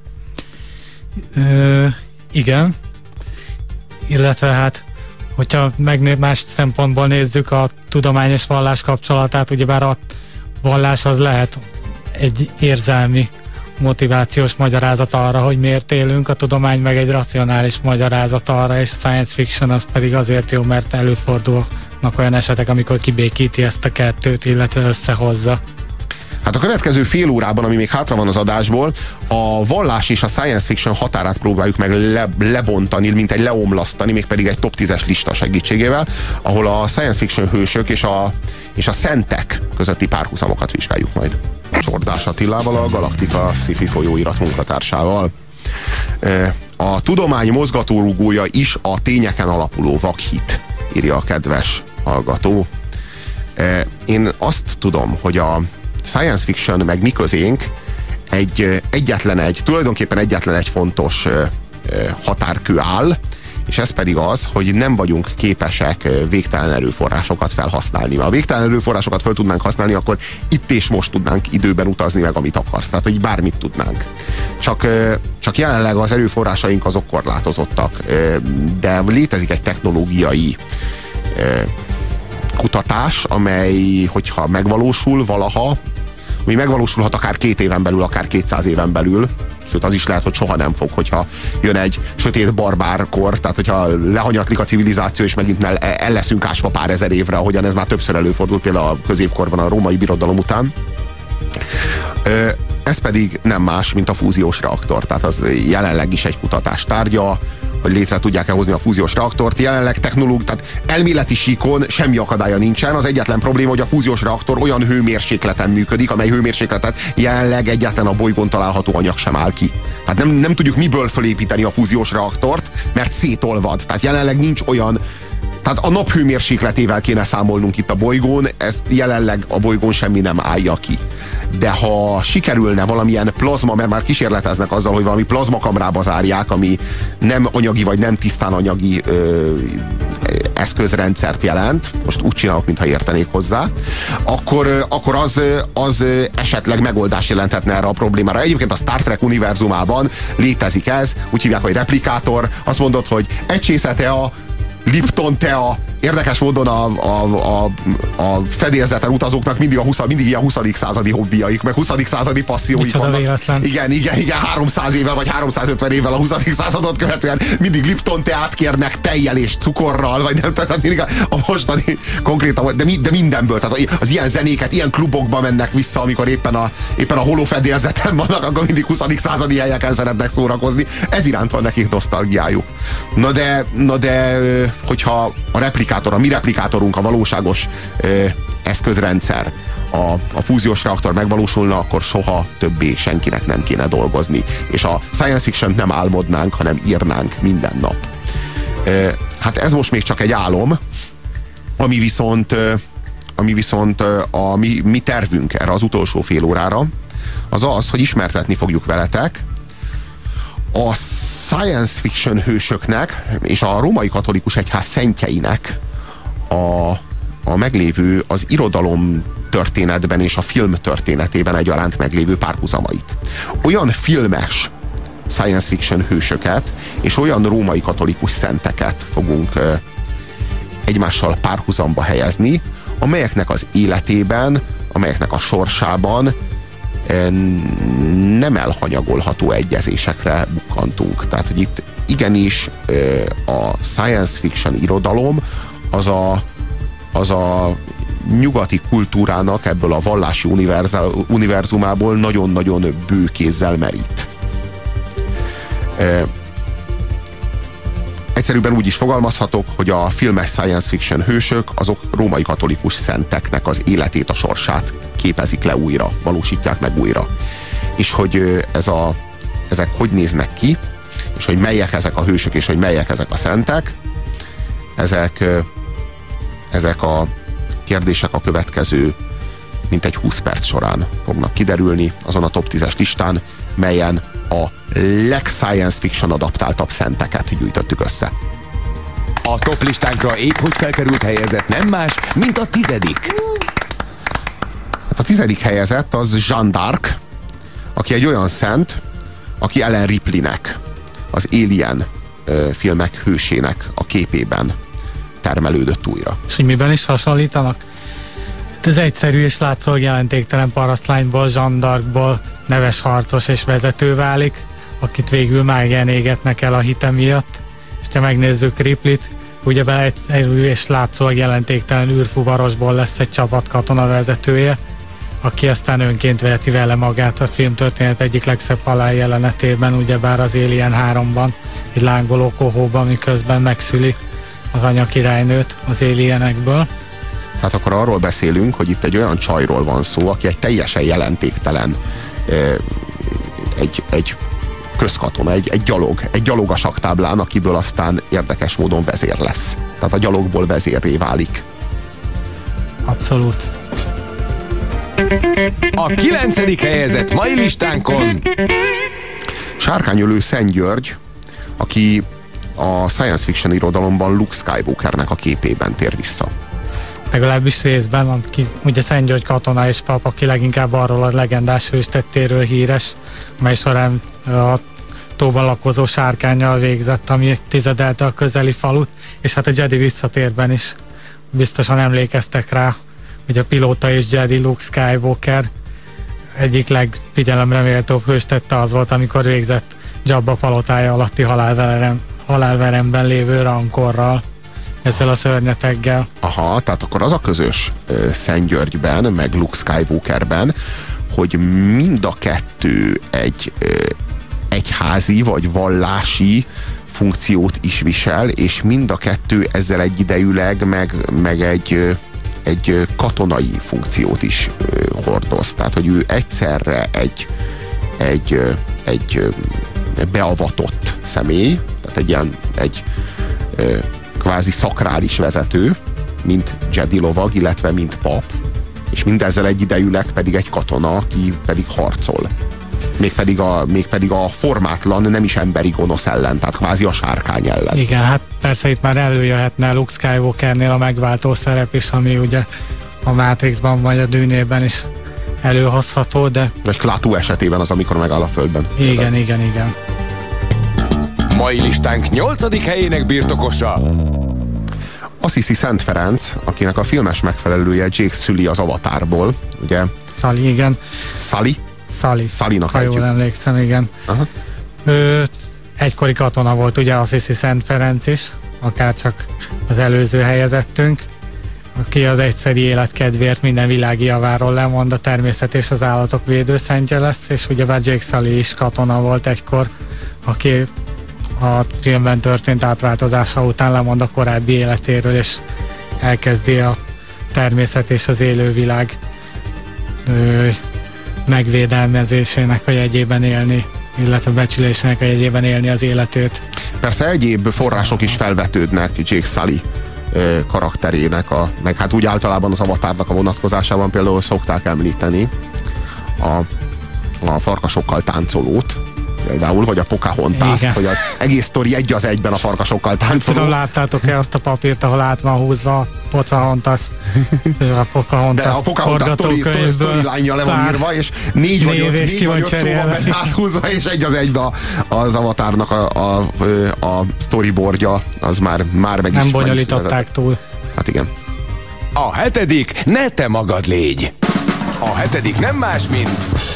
Ö, igen. Illetve hát, hogyha meg más szempontból nézzük a tudomány és vallás kapcsolatát, ugyebár a vallás az lehet egy érzelmi motivációs magyarázat arra, hogy miért élünk, a tudomány meg egy racionális magyarázat arra, és a science fiction az pedig azért jó, mert előfordulnak olyan esetek, amikor kibékíti ezt a kettőt, illetve összehozza. Hát a következő fél órában, ami még hátra van az adásból, a vallás és a science fiction határát próbáljuk meg le, lebontani, mint egy leomlasztani, mégpedig egy top tízes lista segítségével, ahol a science fiction hősök és a, és a szentek közötti párhuzamokat vizsgáljuk majd. Csordás Attilával, a Galaktika sci-fi folyóirat munkatársával. A tudomány mozgatórugója is a tényeken alapuló vakhit, írja a kedves hallgató. Én azt tudom, hogy a science fiction meg mi közénk egy egyetlen egy, tulajdonképpen egyetlen egy fontos határkő áll, és ez pedig az, hogy nem vagyunk képesek végtelen erőforrásokat felhasználni. Ha végtelen erőforrásokat fel tudnánk használni, akkor itt és most tudnánk időben utazni meg, amit akarsz. Tehát, hogy bármit tudnánk. Csak, csak jelenleg az erőforrásaink azok korlátozottak. De létezik egy technológiai kutatás, amely, hogyha megvalósul valaha, ami megvalósulhat akár két éven belül, akár kétszáz éven belül, sőt az is lehet, hogy soha nem fog, hogyha jön egy sötét barbárkor, tehát hogyha lehanyatlik a civilizáció, és megint el leszünk ásva pár ezer évre, ahogyan ez már többször előfordult, például a középkorban, a római birodalom után. Ez pedig nem más, mint a fúziós reaktor. Tehát az jelenleg is egy kutatás tárgya, hogy létre tudják-e hozni a fúziós reaktort. Jelenleg technológ, tehát elméleti síkon semmi akadálya nincsen. Az egyetlen probléma, hogy a fúziós reaktor olyan hőmérsékleten működik, amely hőmérsékletet jelenleg egyáltalán a bolygón található anyag sem áll ki. Tehát nem, nem tudjuk miből fölépíteni a fúziós reaktort, mert szétolvad. Tehát jelenleg nincs olyan. Tehát a nap hőmérsékletével kéne számolnunk itt a bolygón, ezt jelenleg a bolygón semmi nem állja ki. De ha sikerülne valamilyen plazma, mert már kísérleteznek azzal, hogy valami plazmakamrába zárják, ami nem anyagi vagy nem tisztán anyagi ö, eszközrendszert jelent, most úgy csinálok, mintha értenék hozzá, akkor, akkor az, az esetleg megoldást jelenthetne erre a problémára. Egyébként a Star Trek univerzumában létezik ez, úgy hívják, hogy replikátor. Azt mondod, hogy egy csésze tea, Lipton tea. Érdekes módon a, a, a, a fedélzeten utazóknak mindig, a húsz, mindig ilyen huszadik századi hobbiaik, meg huszadik századi passzíóik vannak. Véletlen. Igen, igen, igen, háromszáz évvel vagy háromszázötven évvel a huszadik századot követően mindig Lipton teát kérnek tejjel és cukorral, vagy nem, tehát mindig a, a mostani konkrétan, de, mi, de mindenből, tehát az ilyen zenéket, ilyen klubokba mennek vissza, amikor éppen a, éppen a holófedélzeten vannak, akkor mindig huszadik századi helyeken szeretnek szórakozni. Ez iránt van nekik nosztalgiájuk. Na de, na de hogyha a replikátor, a mi replikátorunk, a valóságos ö, eszközrendszer, a, a fúziós reaktor megvalósulna, akkor soha többé senkinek nem kéne dolgozni. És a science fiction-t nem álmodnánk, hanem írnánk minden nap. Ö, hát ez most még csak egy álom, ami viszont, ö, ami viszont ö, a mi, mi tervünk erre az utolsó fél órára, az az, hogy ismertetni fogjuk veletek a science fiction hősöknek és a római katolikus egyház szentjeinek a, a meglévő, az irodalom történetben és a film történetében egyaránt meglévő párhuzamait. Olyan filmes science fiction hősöket és olyan római katolikus szenteket fogunk ö, egymással párhuzamba helyezni, amelyeknek az életében, amelyeknek a sorsában nem elhanyagolható egyezésekre bukkantunk. Tehát, hogy itt igenis a science fiction irodalom az a, az a nyugati kultúrának ebből a vallási univerzumából nagyon-nagyon bő kézzel merít. Egyszerűbben úgy is fogalmazhatok, hogy a filmes science fiction hősök azok római katolikus szenteknek az életét, a sorsát képezik le újra, valósítják meg újra. És hogy ez a, ezek hogy néznek ki, és hogy melyek ezek a hősök, és hogy melyek ezek a szentek, ezek, ezek a kérdések a következő mintegy húsz perc során fognak kiderülni azon a top tízes listán, melyen a leg-science fiction adaptáltabb szenteket gyűjtöttük össze. A top listánkra épp hogy felkerült helyezett nem más, mint a tizedik. Hát a tizedik helyezett az Jeanne d'Arc, aki egy olyan szent, aki Ellen Ripleynek, az Alien ö, filmek hősének a képében termelődött újra. És hogy miben is hasonlítanak? Ez egyszerű és látszólag jelentéktelen parasztlányból, Jeanne d'Arcból neves harcos és vezető válik, akit végül mágián égetnek el a hite miatt. És ha megnézzük Ripleyt, ugyebár egyszerű és látszólag jelentéktelen űrfuvarosból lesz egy csapatkatona vezetője, aki aztán önként veheti vele magát a filmtörténet egyik legszebb haláljelenetében, ugyebár az Alien háromban, egy lángoló kohóban, miközben megszüli az anyakirálynőt az alienekből. Tehát akkor arról beszélünk, hogy itt egy olyan csajról van szó, aki egy teljesen jelentéktelen egy, egy közkatona, egy, egy gyalog, egy gyalog a saktáblán, akiből aztán érdekes módon vezér lesz. Tehát a gyalogból vezérré válik. Abszolút. A kilencedik helyezett mai listánkon Sárkányölő Szent György, aki a science fiction irodalomban Luke Skywalkernek a képében tér vissza. Legalábbis részben, aki ugye Szent György katona és pap, aki leginkább arról a legendás hőstettéről híres, mely során a tóban lakozó sárkánnyal végzett, ami tizedelte a közeli falut, és hát a Jedi visszatérben is biztosan emlékeztek rá, hogy a pilóta és Jedi Luke Skywalker egyik legfigyelemre méltóbb hőstette az volt, amikor végzett Jabba palotája alatti halálverem, halálveremben lévő rankorral, ezzel a szörnyeteggel. Aha, tehát akkor az a közös uh, Szent Györgyben, meg Luke Skywalkerben, hogy mind a kettő egy egyházi vagy vallási funkciót is visel, és mind a kettő ezzel egyidejűleg meg, meg egy, egy katonai funkciót is hordoz. Tehát, hogy ő egyszerre egy, egy, egy beavatott személy, tehát egy ilyen egy kvázi szakrális vezető, mint Jedi lovag, illetve mint pap, és mindezzel egyidejűleg pedig egy katona, aki pedig harcol. Mégpedig a, mégpedig a formátlan, nem is emberi gonosz ellen, tehát kvázi a sárkány ellen. Igen, hát persze itt már előjöhetne Luke Skywalkernél a megváltó szerep is, ami ugye a Matrixban vagy a Dűnében is előhozható, de... Vagy Klaatu esetében az, amikor megáll a földben. Igen, például. igen, igen. Mai listánk nyolcadik helyének birtokosa. Assisi Szent Ferenc, akinek a filmes megfelelője Jake Sully az Avatarból, ugye? Sully, igen. Sully? Sully. Sullynak ha jól emlékszem, igen. Aha. Ő egykori katona volt, ugye Assisi Szent Ferenc is, akár csak az előző helyezettünk, aki az egyszeri élet kedvéért minden világi javáról lemond, a természet és az állatok védőszentje lesz, és ugyebár Jake Sully is katona volt egykor, aki a filmben történt átváltozása után lemond a korábbi életéről, és elkezdi a természet és az élővilág ö, megvédelmezésének a jegyében élni, illetve becsülésének a jegyében élni az életét. Persze egyéb források is felvetődnek Jake Sully ö, karakterének, a, meg hát úgy általában az Avatarnak a vonatkozásában például szokták említeni a, a farkasokkal táncolót, például, vagy a Pocahontas-t, vagy az egész sztori egy az egyben a farkasokkal táncoló. Tudom, láttátok-e azt a papírt, ahol át van húzva a Pocahontas, a Pocahontas de a Pocahontas storyline-ja le van írva, és négy vagy öt, négy vagy öt szóval megy áthúzva, és egy az egyben az Avatarnak a, a, a storyboardja, az már, már meg is... Nem bonyolították túl. Hát igen. A hetedik, ne te magad légy. A hetedik nem más, mint...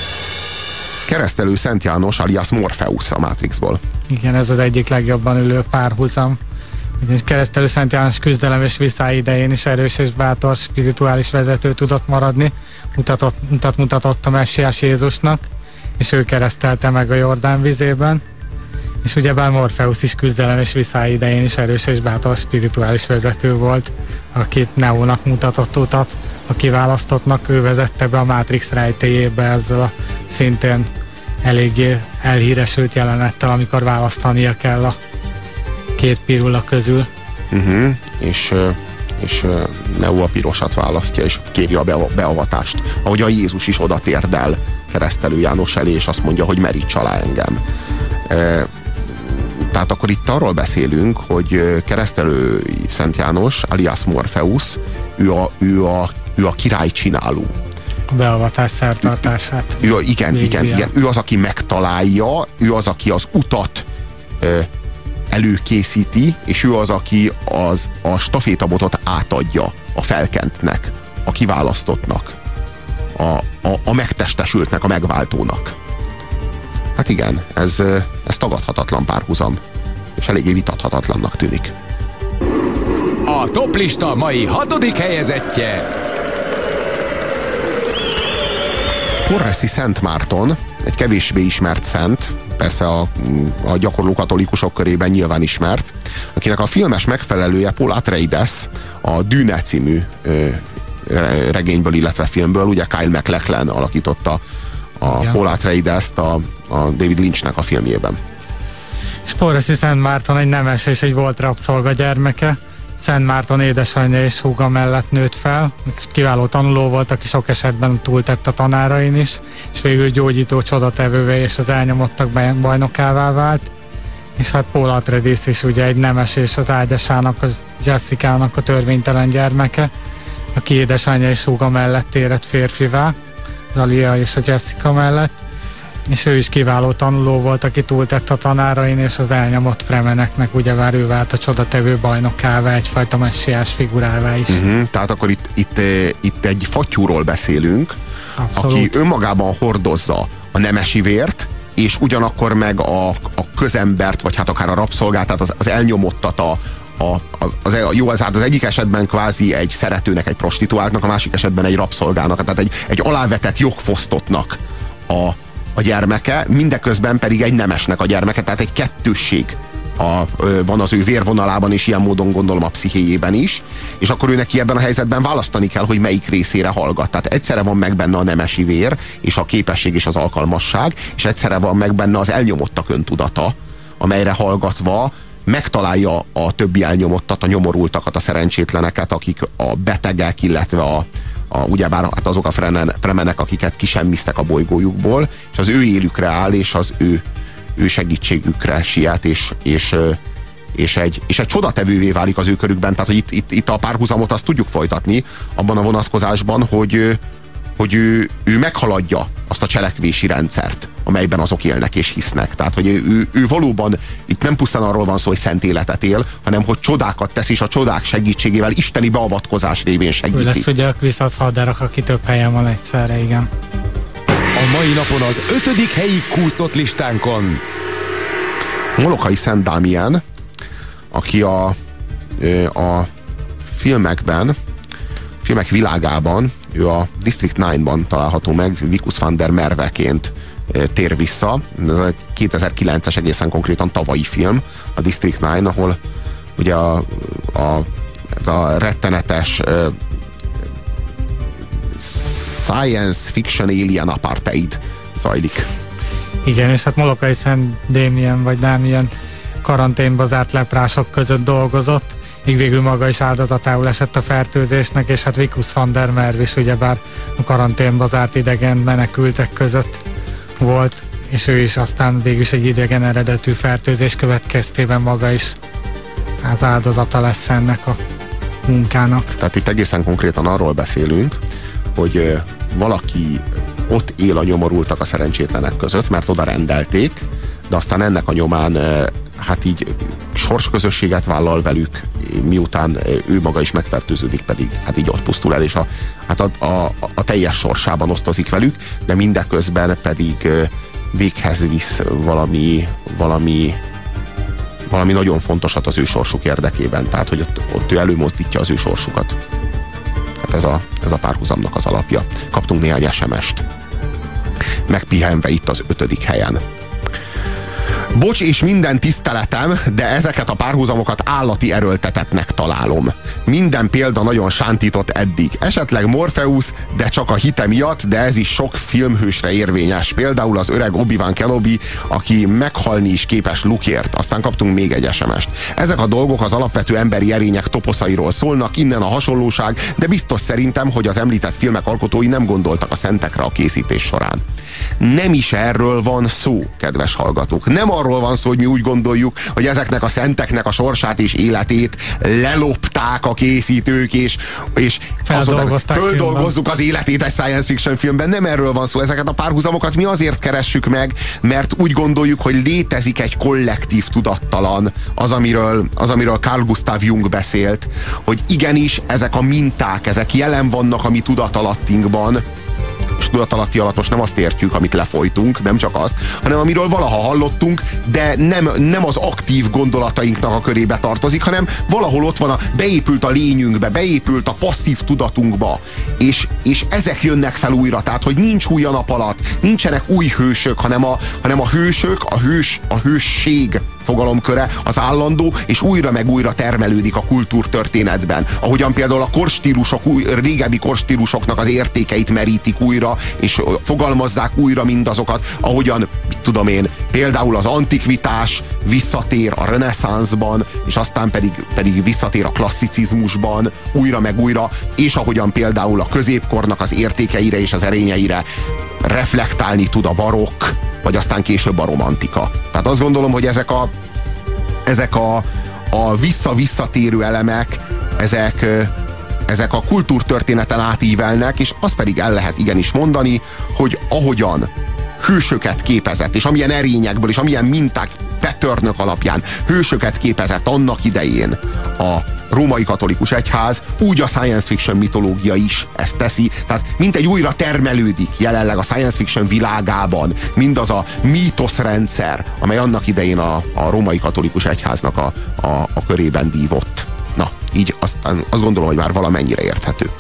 Keresztelő Szent János alias Morpheus a Matrixból. Igen, ez az egyik legjobban ülő párhuzam. Ugyanis Keresztelő Szent János küzdelem és viszály idején is erős és bátor spirituális vezető tudott maradni, mutatott, mutat, mutatott a messiás Jézusnak, és ő keresztelte meg a Jordán vizében. És ugyebár Morpheus is küzdelem és viszály idején is erős és bátor spirituális vezető volt, akit Neónak mutatott utat, a kiválasztottnak, ő vezette be a Matrix rejtélyébe ezzel a szintén eléggé elhíresült jelenettel, amikor választania kell a két pirula közül. Uh-huh. És, és Neo a pirosat választja, és kéri a beavatást. Ahogy a Jézus is oda térdel Keresztelő János elé, és azt mondja, hogy meríts alá engem. E, tehát akkor itt arról beszélünk, hogy Keresztelő Szent János, alias Morpheus, ő a, ő a, ő a királycsináló. A beavatás szertartását. Ő, igen, igen, igen. Ő az, aki megtalálja, ő az, aki az utat ö, előkészíti, és ő az, aki az, a stafétabotot átadja a felkentnek, a kiválasztottnak, a, a, a megtestesültnek, a megváltónak. Hát igen, ez, ez tagadhatatlan párhuzam, és eléggé vitathatatlannak tűnik. A toplista mai hatodik helyezettje. Porreszi Szent Márton, egy kevésbé ismert szent, persze a, a gyakorló katolikusok körében nyilván ismert, akinek a filmes megfelelője Paul Atreides, a Dűne című ö, regényből, illetve filmből, ugye Kyle MacLachlan alakította a ja. Paul Atreides-t a, a David Lynchnek a filmjében. És Porreszi Szent Márton egy nemes és egy volt rabszolga gyermeke. Szent Márton édesanyja és húga mellett nőtt fel, kiváló tanuló volt, aki sok esetben túltett a tanárain is, és végül gyógyító csodatevővé és az elnyomottak bajnokává vált. És hát Paul Atreides is ugye egy nemes és az ágyasának, a Jessica-nak a törvénytelen gyermeke, aki édesanyja és húga mellett érett férfivá, az Alia és a Jessica mellett, és ő is kiváló tanuló volt, aki túltett a tanárain, és az elnyomott fremeneknek ugyebár ő vált a csodatevő bajnokává, egyfajta messiás figurává is. Uh-huh, tehát akkor itt, itt, itt egy fattyúról beszélünk, abszolút, aki önmagában hordozza a nemesi vért, és ugyanakkor meg a, a közembert, vagy hát akár a rabszolgát, tehát az, az elnyomottat, a, a, az, jó, az, hát az egyik esetben kvázi egy szeretőnek, egy prostituáltnak, a másik esetben egy rabszolgának, tehát egy, egy alávetett jogfosztottnak a, a gyermeke, mindeközben pedig egy nemesnek a gyermeke, tehát egy kettősség a, van az ő vérvonalában, és ilyen módon gondolom a pszichéjében is, és akkor ő neki ebben a helyzetben választani kell, hogy melyik részére hallgat. Tehát egyszerre van meg benne a nemesi vér, és a képesség és az alkalmasság, és egyszerre van meg benne az elnyomottak öntudata, amelyre hallgatva megtalálja a többi elnyomottat, a nyomorultakat, a szerencsétleneket, akik a betegek, illetve a, a ugyebár hát azok a fremenek, akiket kisemmiztek a bolygójukból, és az ő élükre áll, és az ő, ő segítségükre siet, és, és, és, egy, és egy csodatevővé válik az ő körükben. Tehát, hogy itt, itt, itt a párhuzamot azt tudjuk folytatni abban a vonatkozásban, hogy, hogy ő, ő meghaladja azt a cselekvési rendszert, amelyben azok élnek és hisznek. Tehát, hogy ő, ő valóban itt nem pusztán arról van szó, hogy szent életet él, hanem hogy csodákat tesz, és a csodák segítségével, isteni beavatkozás révén segíti. Ő lesz ugye a Kvisasz Haderach, aki több helyen van egyszerre, igen. A mai napon az ötödik helyi kúszott listánkon Molokai Szent Dámien, aki a, a filmekben, filmek világában, ő a District kilencben található meg, Vikus van der Merweként tér vissza. Ez a kétezer-kilences, egészen konkrétan tavalyi film, a District kilenc, ahol ugye a, a, ez a rettenetes uh, science fiction alien apartheid zajlik. Igen, és hát Molokai Szent Démien vagy Dámien karanténba zárt leprások között dolgozott, míg végül maga is áldozatául esett a fertőzésnek, és hát Vikus van der Merwe is ugyebár a karanténba zárt idegen menekültek között volt, és ő is aztán végül is egy idegen eredetű fertőzés következtében maga is az áldozata lesz ennek a munkának. Tehát itt egészen konkrétan arról beszélünk, hogy valaki ott él a nyomorultak, a szerencsétlenek között, mert oda rendelték, de aztán ennek a nyomán hát így sorsközösséget vállal velük, miután ő maga is megfertőződik, pedig hát így ott pusztul el, és a, hát a, a, a teljes sorsában osztozik velük, de mindeközben pedig véghez visz valami, valami, valami nagyon fontosat az ő sorsuk érdekében, tehát hogy ott, ott ő előmozdítja az ő sorsukat. Hát ez a, ez a párhuzamnak az alapja. Kaptunk néhány es em est. Megpihenve itt az ötödik helyen. Bocs és minden tiszteletem, de ezeket a párhuzamokat állati erőltetetnek találom. Minden példa nagyon sántított eddig. Esetleg Morpheus, de csak a hite miatt, de ez is sok filmhősre érvényes. Például az öreg Obi-Wan Kenobi, aki meghalni is képes Lukeért. Aztán kaptunk még egy es em est. Ezek a dolgok az alapvető emberi erények toposzairól szólnak, innen a hasonlóság, de biztos szerintem, hogy az említett filmek alkotói nem gondoltak a szentekre a készítés során. Nem is erről van szó, kedves hallgatók. Nem arról van szó, hogy mi úgy gondoljuk, hogy ezeknek a szenteknek a sorsát és életét lelopták a készítők, és, és feldolgozták, földolgozzuk az életét egy science fiction filmben. Nem erről van szó. Ezeket a párhuzamokat mi azért keressük meg, mert úgy gondoljuk, hogy létezik egy kollektív tudattalan, az, amiről, az, amiről Carl Gustav Jung beszélt, hogy igenis ezek a minták, ezek jelen vannak a mi tudatalattinkban, és tudatalatti alatt most nem azt értjük, amit lefolytunk, nem csak azt, hanem amiről valaha hallottunk, de nem, nem az aktív gondolatainknak a körébe tartozik, hanem valahol ott van, a, beépült a lényünkbe, beépült a passzív tudatunkba, és, és ezek jönnek fel újra, tehát, hogy nincs új a nap alatt, nincsenek új hősök, hanem a, hanem a hősök, a hős, a hősség fogalomköre az állandó, és újra meg újra termelődik a kultúrtörténetben. Ahogyan például a korstílusok, új, régebbi korstílusoknak az értékeit merítik újra, és fogalmazzák újra mindazokat, ahogyan, mit tudom én, például az antikvitás visszatér a reneszánszban, és aztán pedig, pedig visszatér a klasszicizmusban, újra meg újra, és ahogyan például a középkornak az értékeire és az erényeire reflektálni tud a barokk, vagy aztán később a romantika. Tehát azt gondolom, hogy ezek a, ezek a, a vissza-visszatérő elemek, ezek, ezek a kultúrtörténeten átívelnek, és azt pedig el lehet igenis mondani, hogy ahogyan hősöket képezett, és amilyen erényekből, és amilyen minták patternök alapján hősöket képezett annak idején a római katolikus egyház, úgy a science fiction mitológia is ezt teszi. Tehát mintegy újra termelődik jelenleg a science fiction világában mindaz a mítoszrendszer, amely annak idején a, a római katolikus egyháznak a, a, a körében dívott. Na, így aztán azt gondolom, hogy már valamennyire érthető.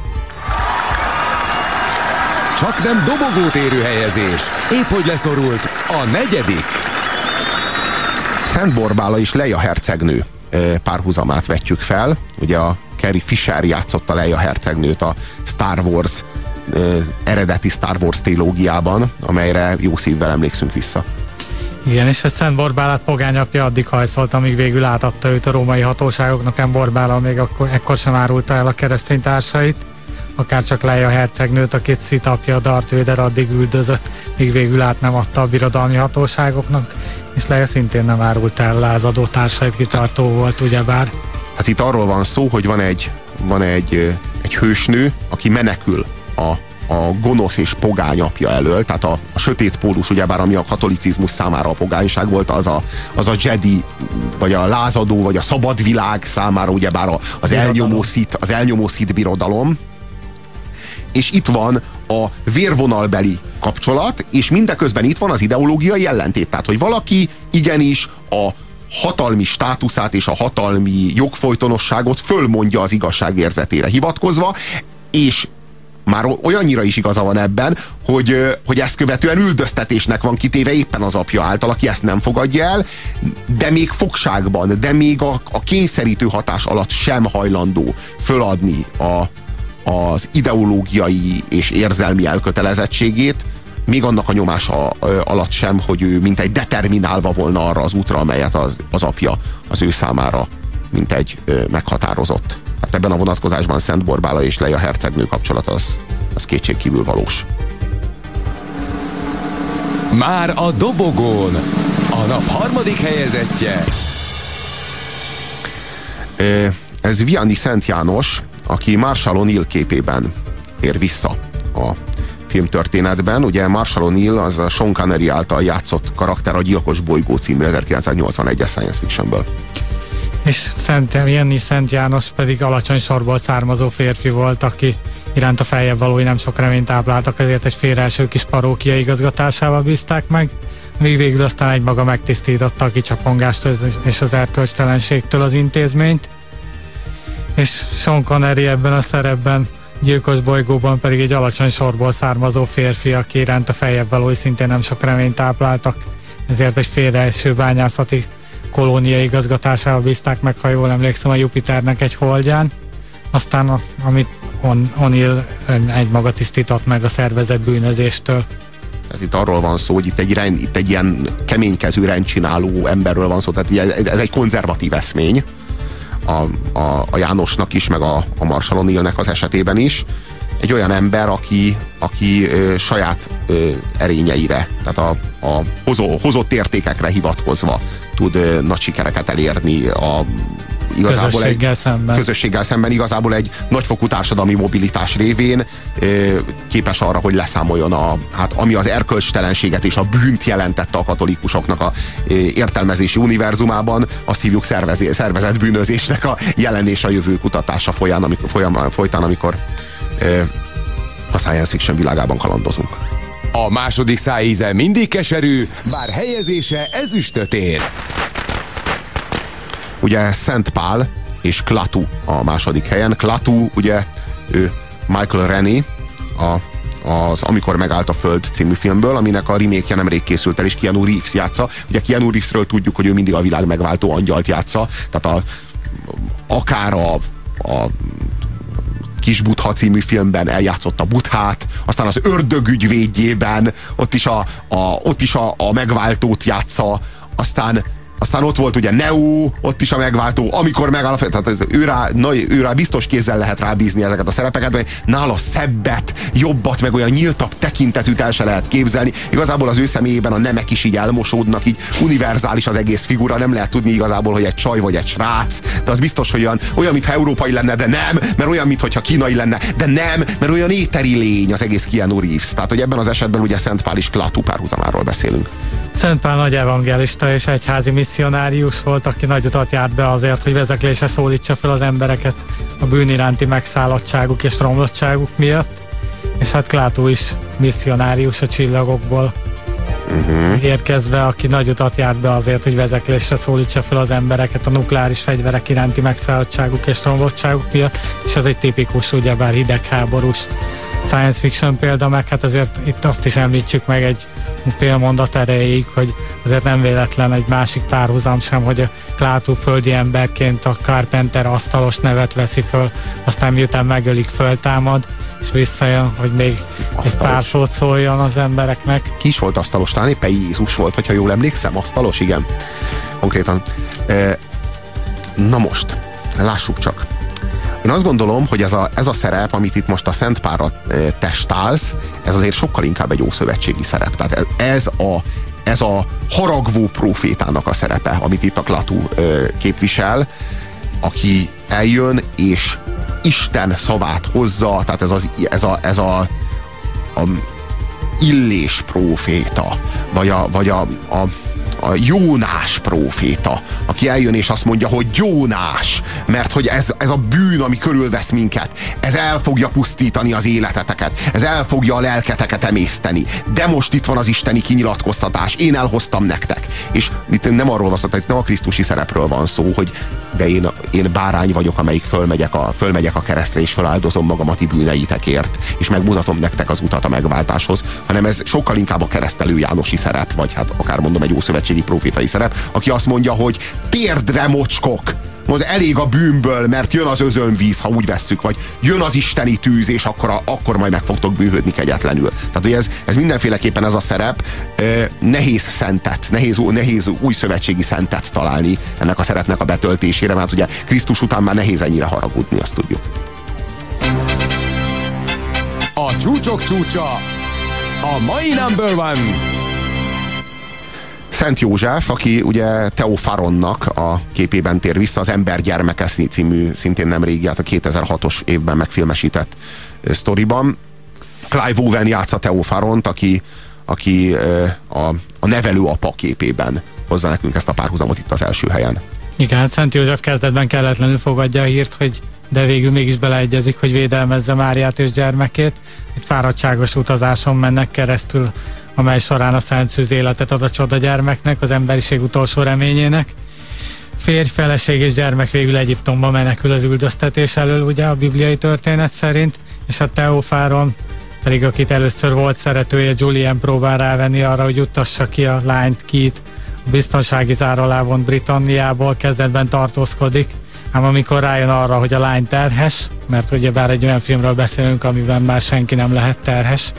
Csak nem dobogót érő helyezés. Épp hogy leszorult a negyedik. Szent Borbála és Leia hercegnő párhuzamát vetjük fel. Ugye a Carrie Fisher játszotta Leia hercegnőt a Star Wars eredeti Star Wars trilógiában, amelyre jó szívvel emlékszünk vissza. Igen, és a Szent Borbálát pogányapja addig hajszolt, amíg végül átadta őt a római hatóságoknak. Szent Borbála még akkor, ekkor sem árulta el a keresztény társait, akár csak Leia hercegnőt, akit Sith apja Darth Vader addig üldözött, míg végül át nem adta a birodalmi hatóságoknak, és Leia szintén nem árult el lázadó társait, kitartó volt ugyebár. Hát itt arról van szó, hogy van egy, van egy, egy hősnő, aki menekül a, a gonosz és pogány apja elől, tehát a, a sötét pólus, ugyebár ami a katolicizmus számára a pogányság volt, az a, az a Jedi, vagy a lázadó, vagy a szabad világ számára, ugyebár az elnyomó Sith, az elnyomó Sith birodalom. És itt van a vérvonalbeli kapcsolat, és mindeközben itt van az ideológiai ellentét. Tehát, hogy valaki igenis a hatalmi státuszát és a hatalmi jogfolytonosságot fölmondja az igazság érzetére hivatkozva, és már olyannyira is igaza van ebben, hogy, hogy ezt követően üldöztetésnek van kitéve éppen az apja által, aki ezt nem fogadja el, de még fogságban, de még a, a kényszerítő hatás alatt sem hajlandó föladni a az ideológiai és érzelmi elkötelezettségét, még annak a nyomása alatt sem, hogy ő mintegy determinálva volna arra az útra, amelyet az, az apja az ő számára mintegy meghatározott. Tehát ebben a vonatkozásban Szent Borbála és Leia hercegnő kapcsolat az, az kétségkívül valós. Már a dobogón a nap harmadik helyezettje. Ez Vianney Szent János, aki Marshall O'Neill képében tér vissza a filmtörténetben. Ugye Marshall O'Neill az a Sean Connery által játszott karakter a Gyilkos bolygó című ezerkilencszáznyolcvanegyes science fictionből. És Szent, Vianney Szent János pedig alacsony sorból származó férfi volt, aki iránt a feljebb valói nem sok reményt tápláltak, ezért egy félreeső kis parókia igazgatásával bízták meg, míg végül aztán egymaga megtisztította a kicsapongástól és az erkölcstelenségtől az intézményt. És Sean Connery ebben a szerepben, Gyilkos bolygóban pedig egy alacsony sorból származó férfi, aki iránt a feljebb valói szintén nem sok reményt tápláltak, ezért egy félreeső bányászati kolónia igazgatásával bízták meg, ha jól emlékszem, a Jupiternek egy holdján. Aztán azt, amit O'Neill egymaga tisztított meg a szervezett bűnözéstől. Tehát itt arról van szó, hogy itt egy, rend, itt egy ilyen keménykező rendcsináló emberről van szó, tehát ez egy konzervatív eszmény. A, a, a Jánosnak is, meg a, a Marshall O'Neillnek az esetében is. Egy olyan ember, aki, aki ö, saját ö, erényeire, tehát a, a hozó, hozott értékekre hivatkozva tud ö, nagy sikereket elérni a igazából közösséggel egy, szemben. Közösséggel szemben igazából egy nagyfokú társadalmi mobilitás révén ö, képes arra, hogy leszámoljon a, hát, ami az erkölcstelenséget és a bűnt jelentette a katolikusoknak a ö, értelmezési univerzumában, azt hívjuk szervezé, szervezett bűnözésnek a jelen és a jövő kutatása folyán, amikor, folyamán, folytán, amikor ö, a science fiction világában kalandozunk. A második szájíze mindig keserű, bár helyezése ezüstöt ér. Ugye Szent Pál és Klaatu a második helyen. Klaatu, ugye ő Michael Rennie, a, az Amikor megállt a Föld címú filmből, aminek a remake-je nemrég készült el, és Keanu Reeves játsza. Ugye Keanu Reevesről tudjuk, hogy ő mindig a világ megváltó angyalt játsza, tehát a, akár a, a Kis Buddha című filmben eljátszott a Buddhát, aztán az Ördög ügyvédjében ott is a, a, ott is a, a megváltót játsza, aztán Aztán ott volt ugye Neo, ott is a megváltó, amikor megáll, tehát ő rá, na, ő rá biztos kézzel lehet rábízni ezeket a szerepeket, mert nála szebbet, jobbat, meg olyan nyíltabb tekintetűt el se lehet képzelni. Igazából az ő személyében a nemek is így elmosódnak, így univerzális az egész figura, nem lehet tudni igazából, hogy egy csaj vagy egy srác, de az biztos, hogy olyan, olyan mintha európai lenne, de nem, mert olyan, mintha kínai lenne, de nem, mert olyan éteri lény az egész Keanu Reeves. Tehát, hogy ebben az esetben ugye Szent Pál és Klaatu párhuzamáról beszélünk. Szent Pál nagy evangélista és egyházi misszionárius volt, aki nagy utat járt be azért, hogy vezeklésre szólítsa fel az embereket a bűn iránti megszállottságuk és romlottságuk miatt, és hát Clatous is misszionárius a csillagokból uh-huh. érkezve, aki nagy utat járt be azért, hogy vezeklésre szólítsa fel az embereket a nukleáris fegyverek iránti megszállottságuk és romlottságuk miatt, és ez egy tipikus, ugyebár hidegháborús science fiction példa, meg hát azért itt azt is említsük meg egy fél mondat erejéig, hogy azért nem véletlen egy másik párhuzam sem, hogy a Clatous földi emberként a Carpenter asztalos nevet veszi föl, aztán miután megölik, föltámad, és visszajön, hogy még asztalos. Egy pár szót szóljon az embereknek. Ki is volt asztalos? Talán éppen Jézus volt, hogyha jól emlékszem, asztalos, igen. Konkrétan. Na most, lássuk csak. Én azt gondolom, hogy ez a, ez a szerep, amit itt most a Szent Pálra testálsz, ez azért sokkal inkább egy ószövetségi szerep. Tehát ez a, ez a haragvó prófétának a szerepe, amit itt a Clatous képvisel, aki eljön és Isten szavát hozza, tehát ez, az, ez a, ez a, a Illés próféta, vagy a, vagy a, a a Jónás próféta, aki eljön és azt mondja, hogy Jónás, mert hogy ez, ez a bűn, ami körülvesz minket, ez el fogja pusztítani az életeteket, ez el fogja a lelketeket emészteni. De most itt van az isteni kinyilatkoztatás, én elhoztam nektek. És itt nem arról van szó, itt nem a krisztusi szerepről van szó, hogy de én, én bárány vagyok, amelyik fölmegyek a, fölmegyek a keresztre, és feláldozom magam a ti bűneitekért, és megmutatom nektek az utat a megváltáshoz, hanem ez sokkal inkább a keresztelő Jánosi szerep, vagy hát akár mondom egy ószövetségi profétai szerep, aki azt mondja, hogy térdre mocskok, mond, elég a bűnből, mert jön az özönvíz, ha úgy vesszük, vagy jön az isteni tűz, és akkor, a, akkor majd meg fogtok bűnhődni kegyetlenül. Tehát, hogy ez, ez mindenféleképpen ez a szerep, eh, nehéz szentet, nehéz, nehéz új szövetségi szentet találni ennek a szerepnek a betöltésére, mert ugye Krisztus után már nehéz ennyire haragudni, azt tudjuk. A csúcsok csúcsa, a mai number one. Szent József, aki ugye Theopharonnak a képében tér vissza, az Ember gyermeke című, szintén nem régi, hát a kétezer-hatos évben megfilmesített sztoriban. Clive Owen játsza Theopharont, aki, aki a, a nevelőapa képében hozza nekünk ezt a párhuzamot itt az első helyen. Igen, hát Szent József kezdetben kelletlenül fogadja a hírt, hogy de végül mégis beleegyezik, hogy védelmezze Máriát és gyermekét. Egy fáradtságos utazáson mennek keresztül, amely során a Szent Szűz életet ad a csoda gyermeknek, az emberiség utolsó reményének. Férj, feleség és gyermek végül Egyiptomba menekül az üldöztetés elől, ugye a bibliai történet szerint, és a Theopharon pedig, akit először volt szeretője, Julian, próbál rávenni arra, hogy juttassa ki a lányt, Keith, a biztonsági zár alá vont Britanniából, kezdetben tartózkodik, ám amikor rájön arra, hogy a lány terhes, mert ugyebár egy olyan filmről beszélünk, amiben már senki nem lehet terhes,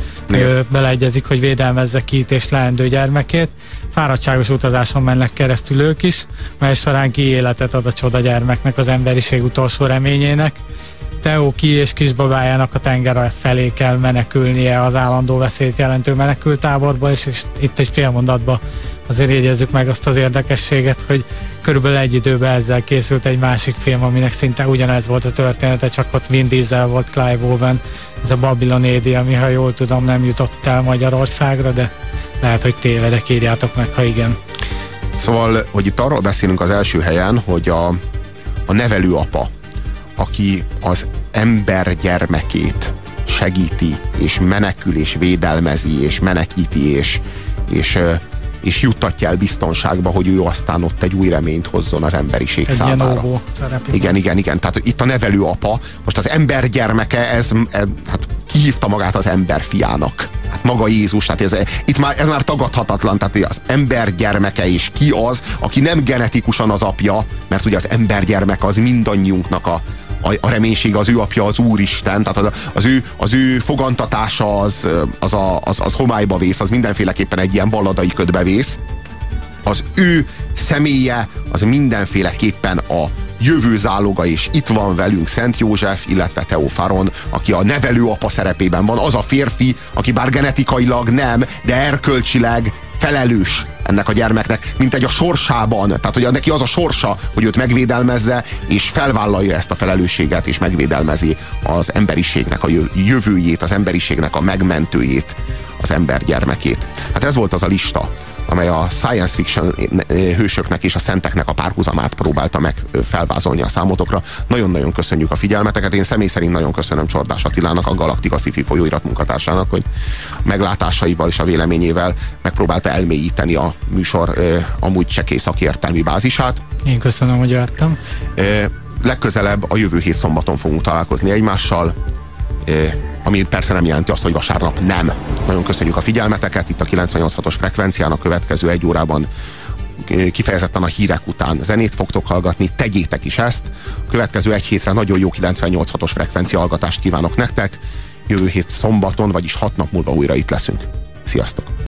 ő beleegyezik, hogy védelmezze Keith és leendő gyermekét. Fáradtságos utazáson mennek keresztül ők is, mely során ki életet ad a csoda gyermeknek, az emberiség utolsó reményének. Theo ki és kisbabájának a tenger felé kell menekülnie az állandó veszélyt jelentő menekültáborba, és, és itt egy fél mondatban azért jegyezzük meg azt az érdekességet, hogy körülbelül egy időben ezzel készült egy másik film, aminek szinte ugyanez volt a története, csak ott Vin Diesel volt, Clive Owen, ez a Babylon á dé, ami, ha jól tudom, nem jutott el Magyarországra, de lehet, hogy tévedek, írjátok meg, ha igen. Szóval, hogy itt arról beszélünk az első helyen, hogy a, a nevelőapa, aki az ember gyermekét segíti, és menekül, és védelmezi, és menekíti, és, és, és juttatja el biztonságba, hogy ő aztán ott egy új reményt hozzon az emberiség egy számára. Igen, igen, igen. Tehát itt a nevelőapa, most az ember gyermeke, ez, ez hát kihívta magát az ember fiának. Hát maga Jézus, tehát ez, itt már, ez már tagadhatatlan, tehát az ember gyermeke, és ki az, aki nem genetikusan az apja, mert ugye az ember gyermek az mindannyiunknak a A, a reménység, az ő apja az Úristen, tehát az, az, ő, az ő fogantatása az, az, a, az, az homályba vész, az mindenféleképpen egy ilyen balladai ködbe vész. Az ő személye az mindenféleképpen a jövő záloga, és itt van velünk Szent József, illetve Theopharon, aki a nevelőapa szerepében van, az a férfi, aki bár genetikailag nem, de erkölcsileg felelős ennek a gyermeknek, mint egy a sorsában, tehát hogy neki az a sorsa, hogy őt megvédelmezze, és felvállalja ezt a felelősséget, és megvédelmezi az emberiségnek a jövőjét, az emberiségnek a megmentőjét, az ember gyermekét. Hát ez volt az a lista, amely a science fiction hősöknek és a szenteknek a párhuzamát próbálta meg felvázolni a számotokra. Nagyon-nagyon köszönjük a figyelmeteket. Én személy szerint nagyon köszönöm Csordás Attilának, a Galaktika Sci-Fi folyóirat munkatársának, hogy meglátásaival és a véleményével megpróbálta elmélyíteni a műsor amúgy csekély szakértelmi bázisát. Én köszönöm, hogy jöttem. Legközelebb a jövő hét szombaton fogunk találkozni egymással, ami persze nem jelenti azt, hogy vasárnap nem. Nagyon köszönjük a figyelmeteket, itt a kilencvennyolc hatos frekvencián a következő egy órában kifejezetten a hírek után zenét fogtok hallgatni, tegyétek is ezt. A következő egy hétre nagyon jó kilencvennyolc hatos frekvencia hallgatást kívánok nektek. Jövő hét szombaton, vagyis hat nap múlva újra itt leszünk. Sziasztok!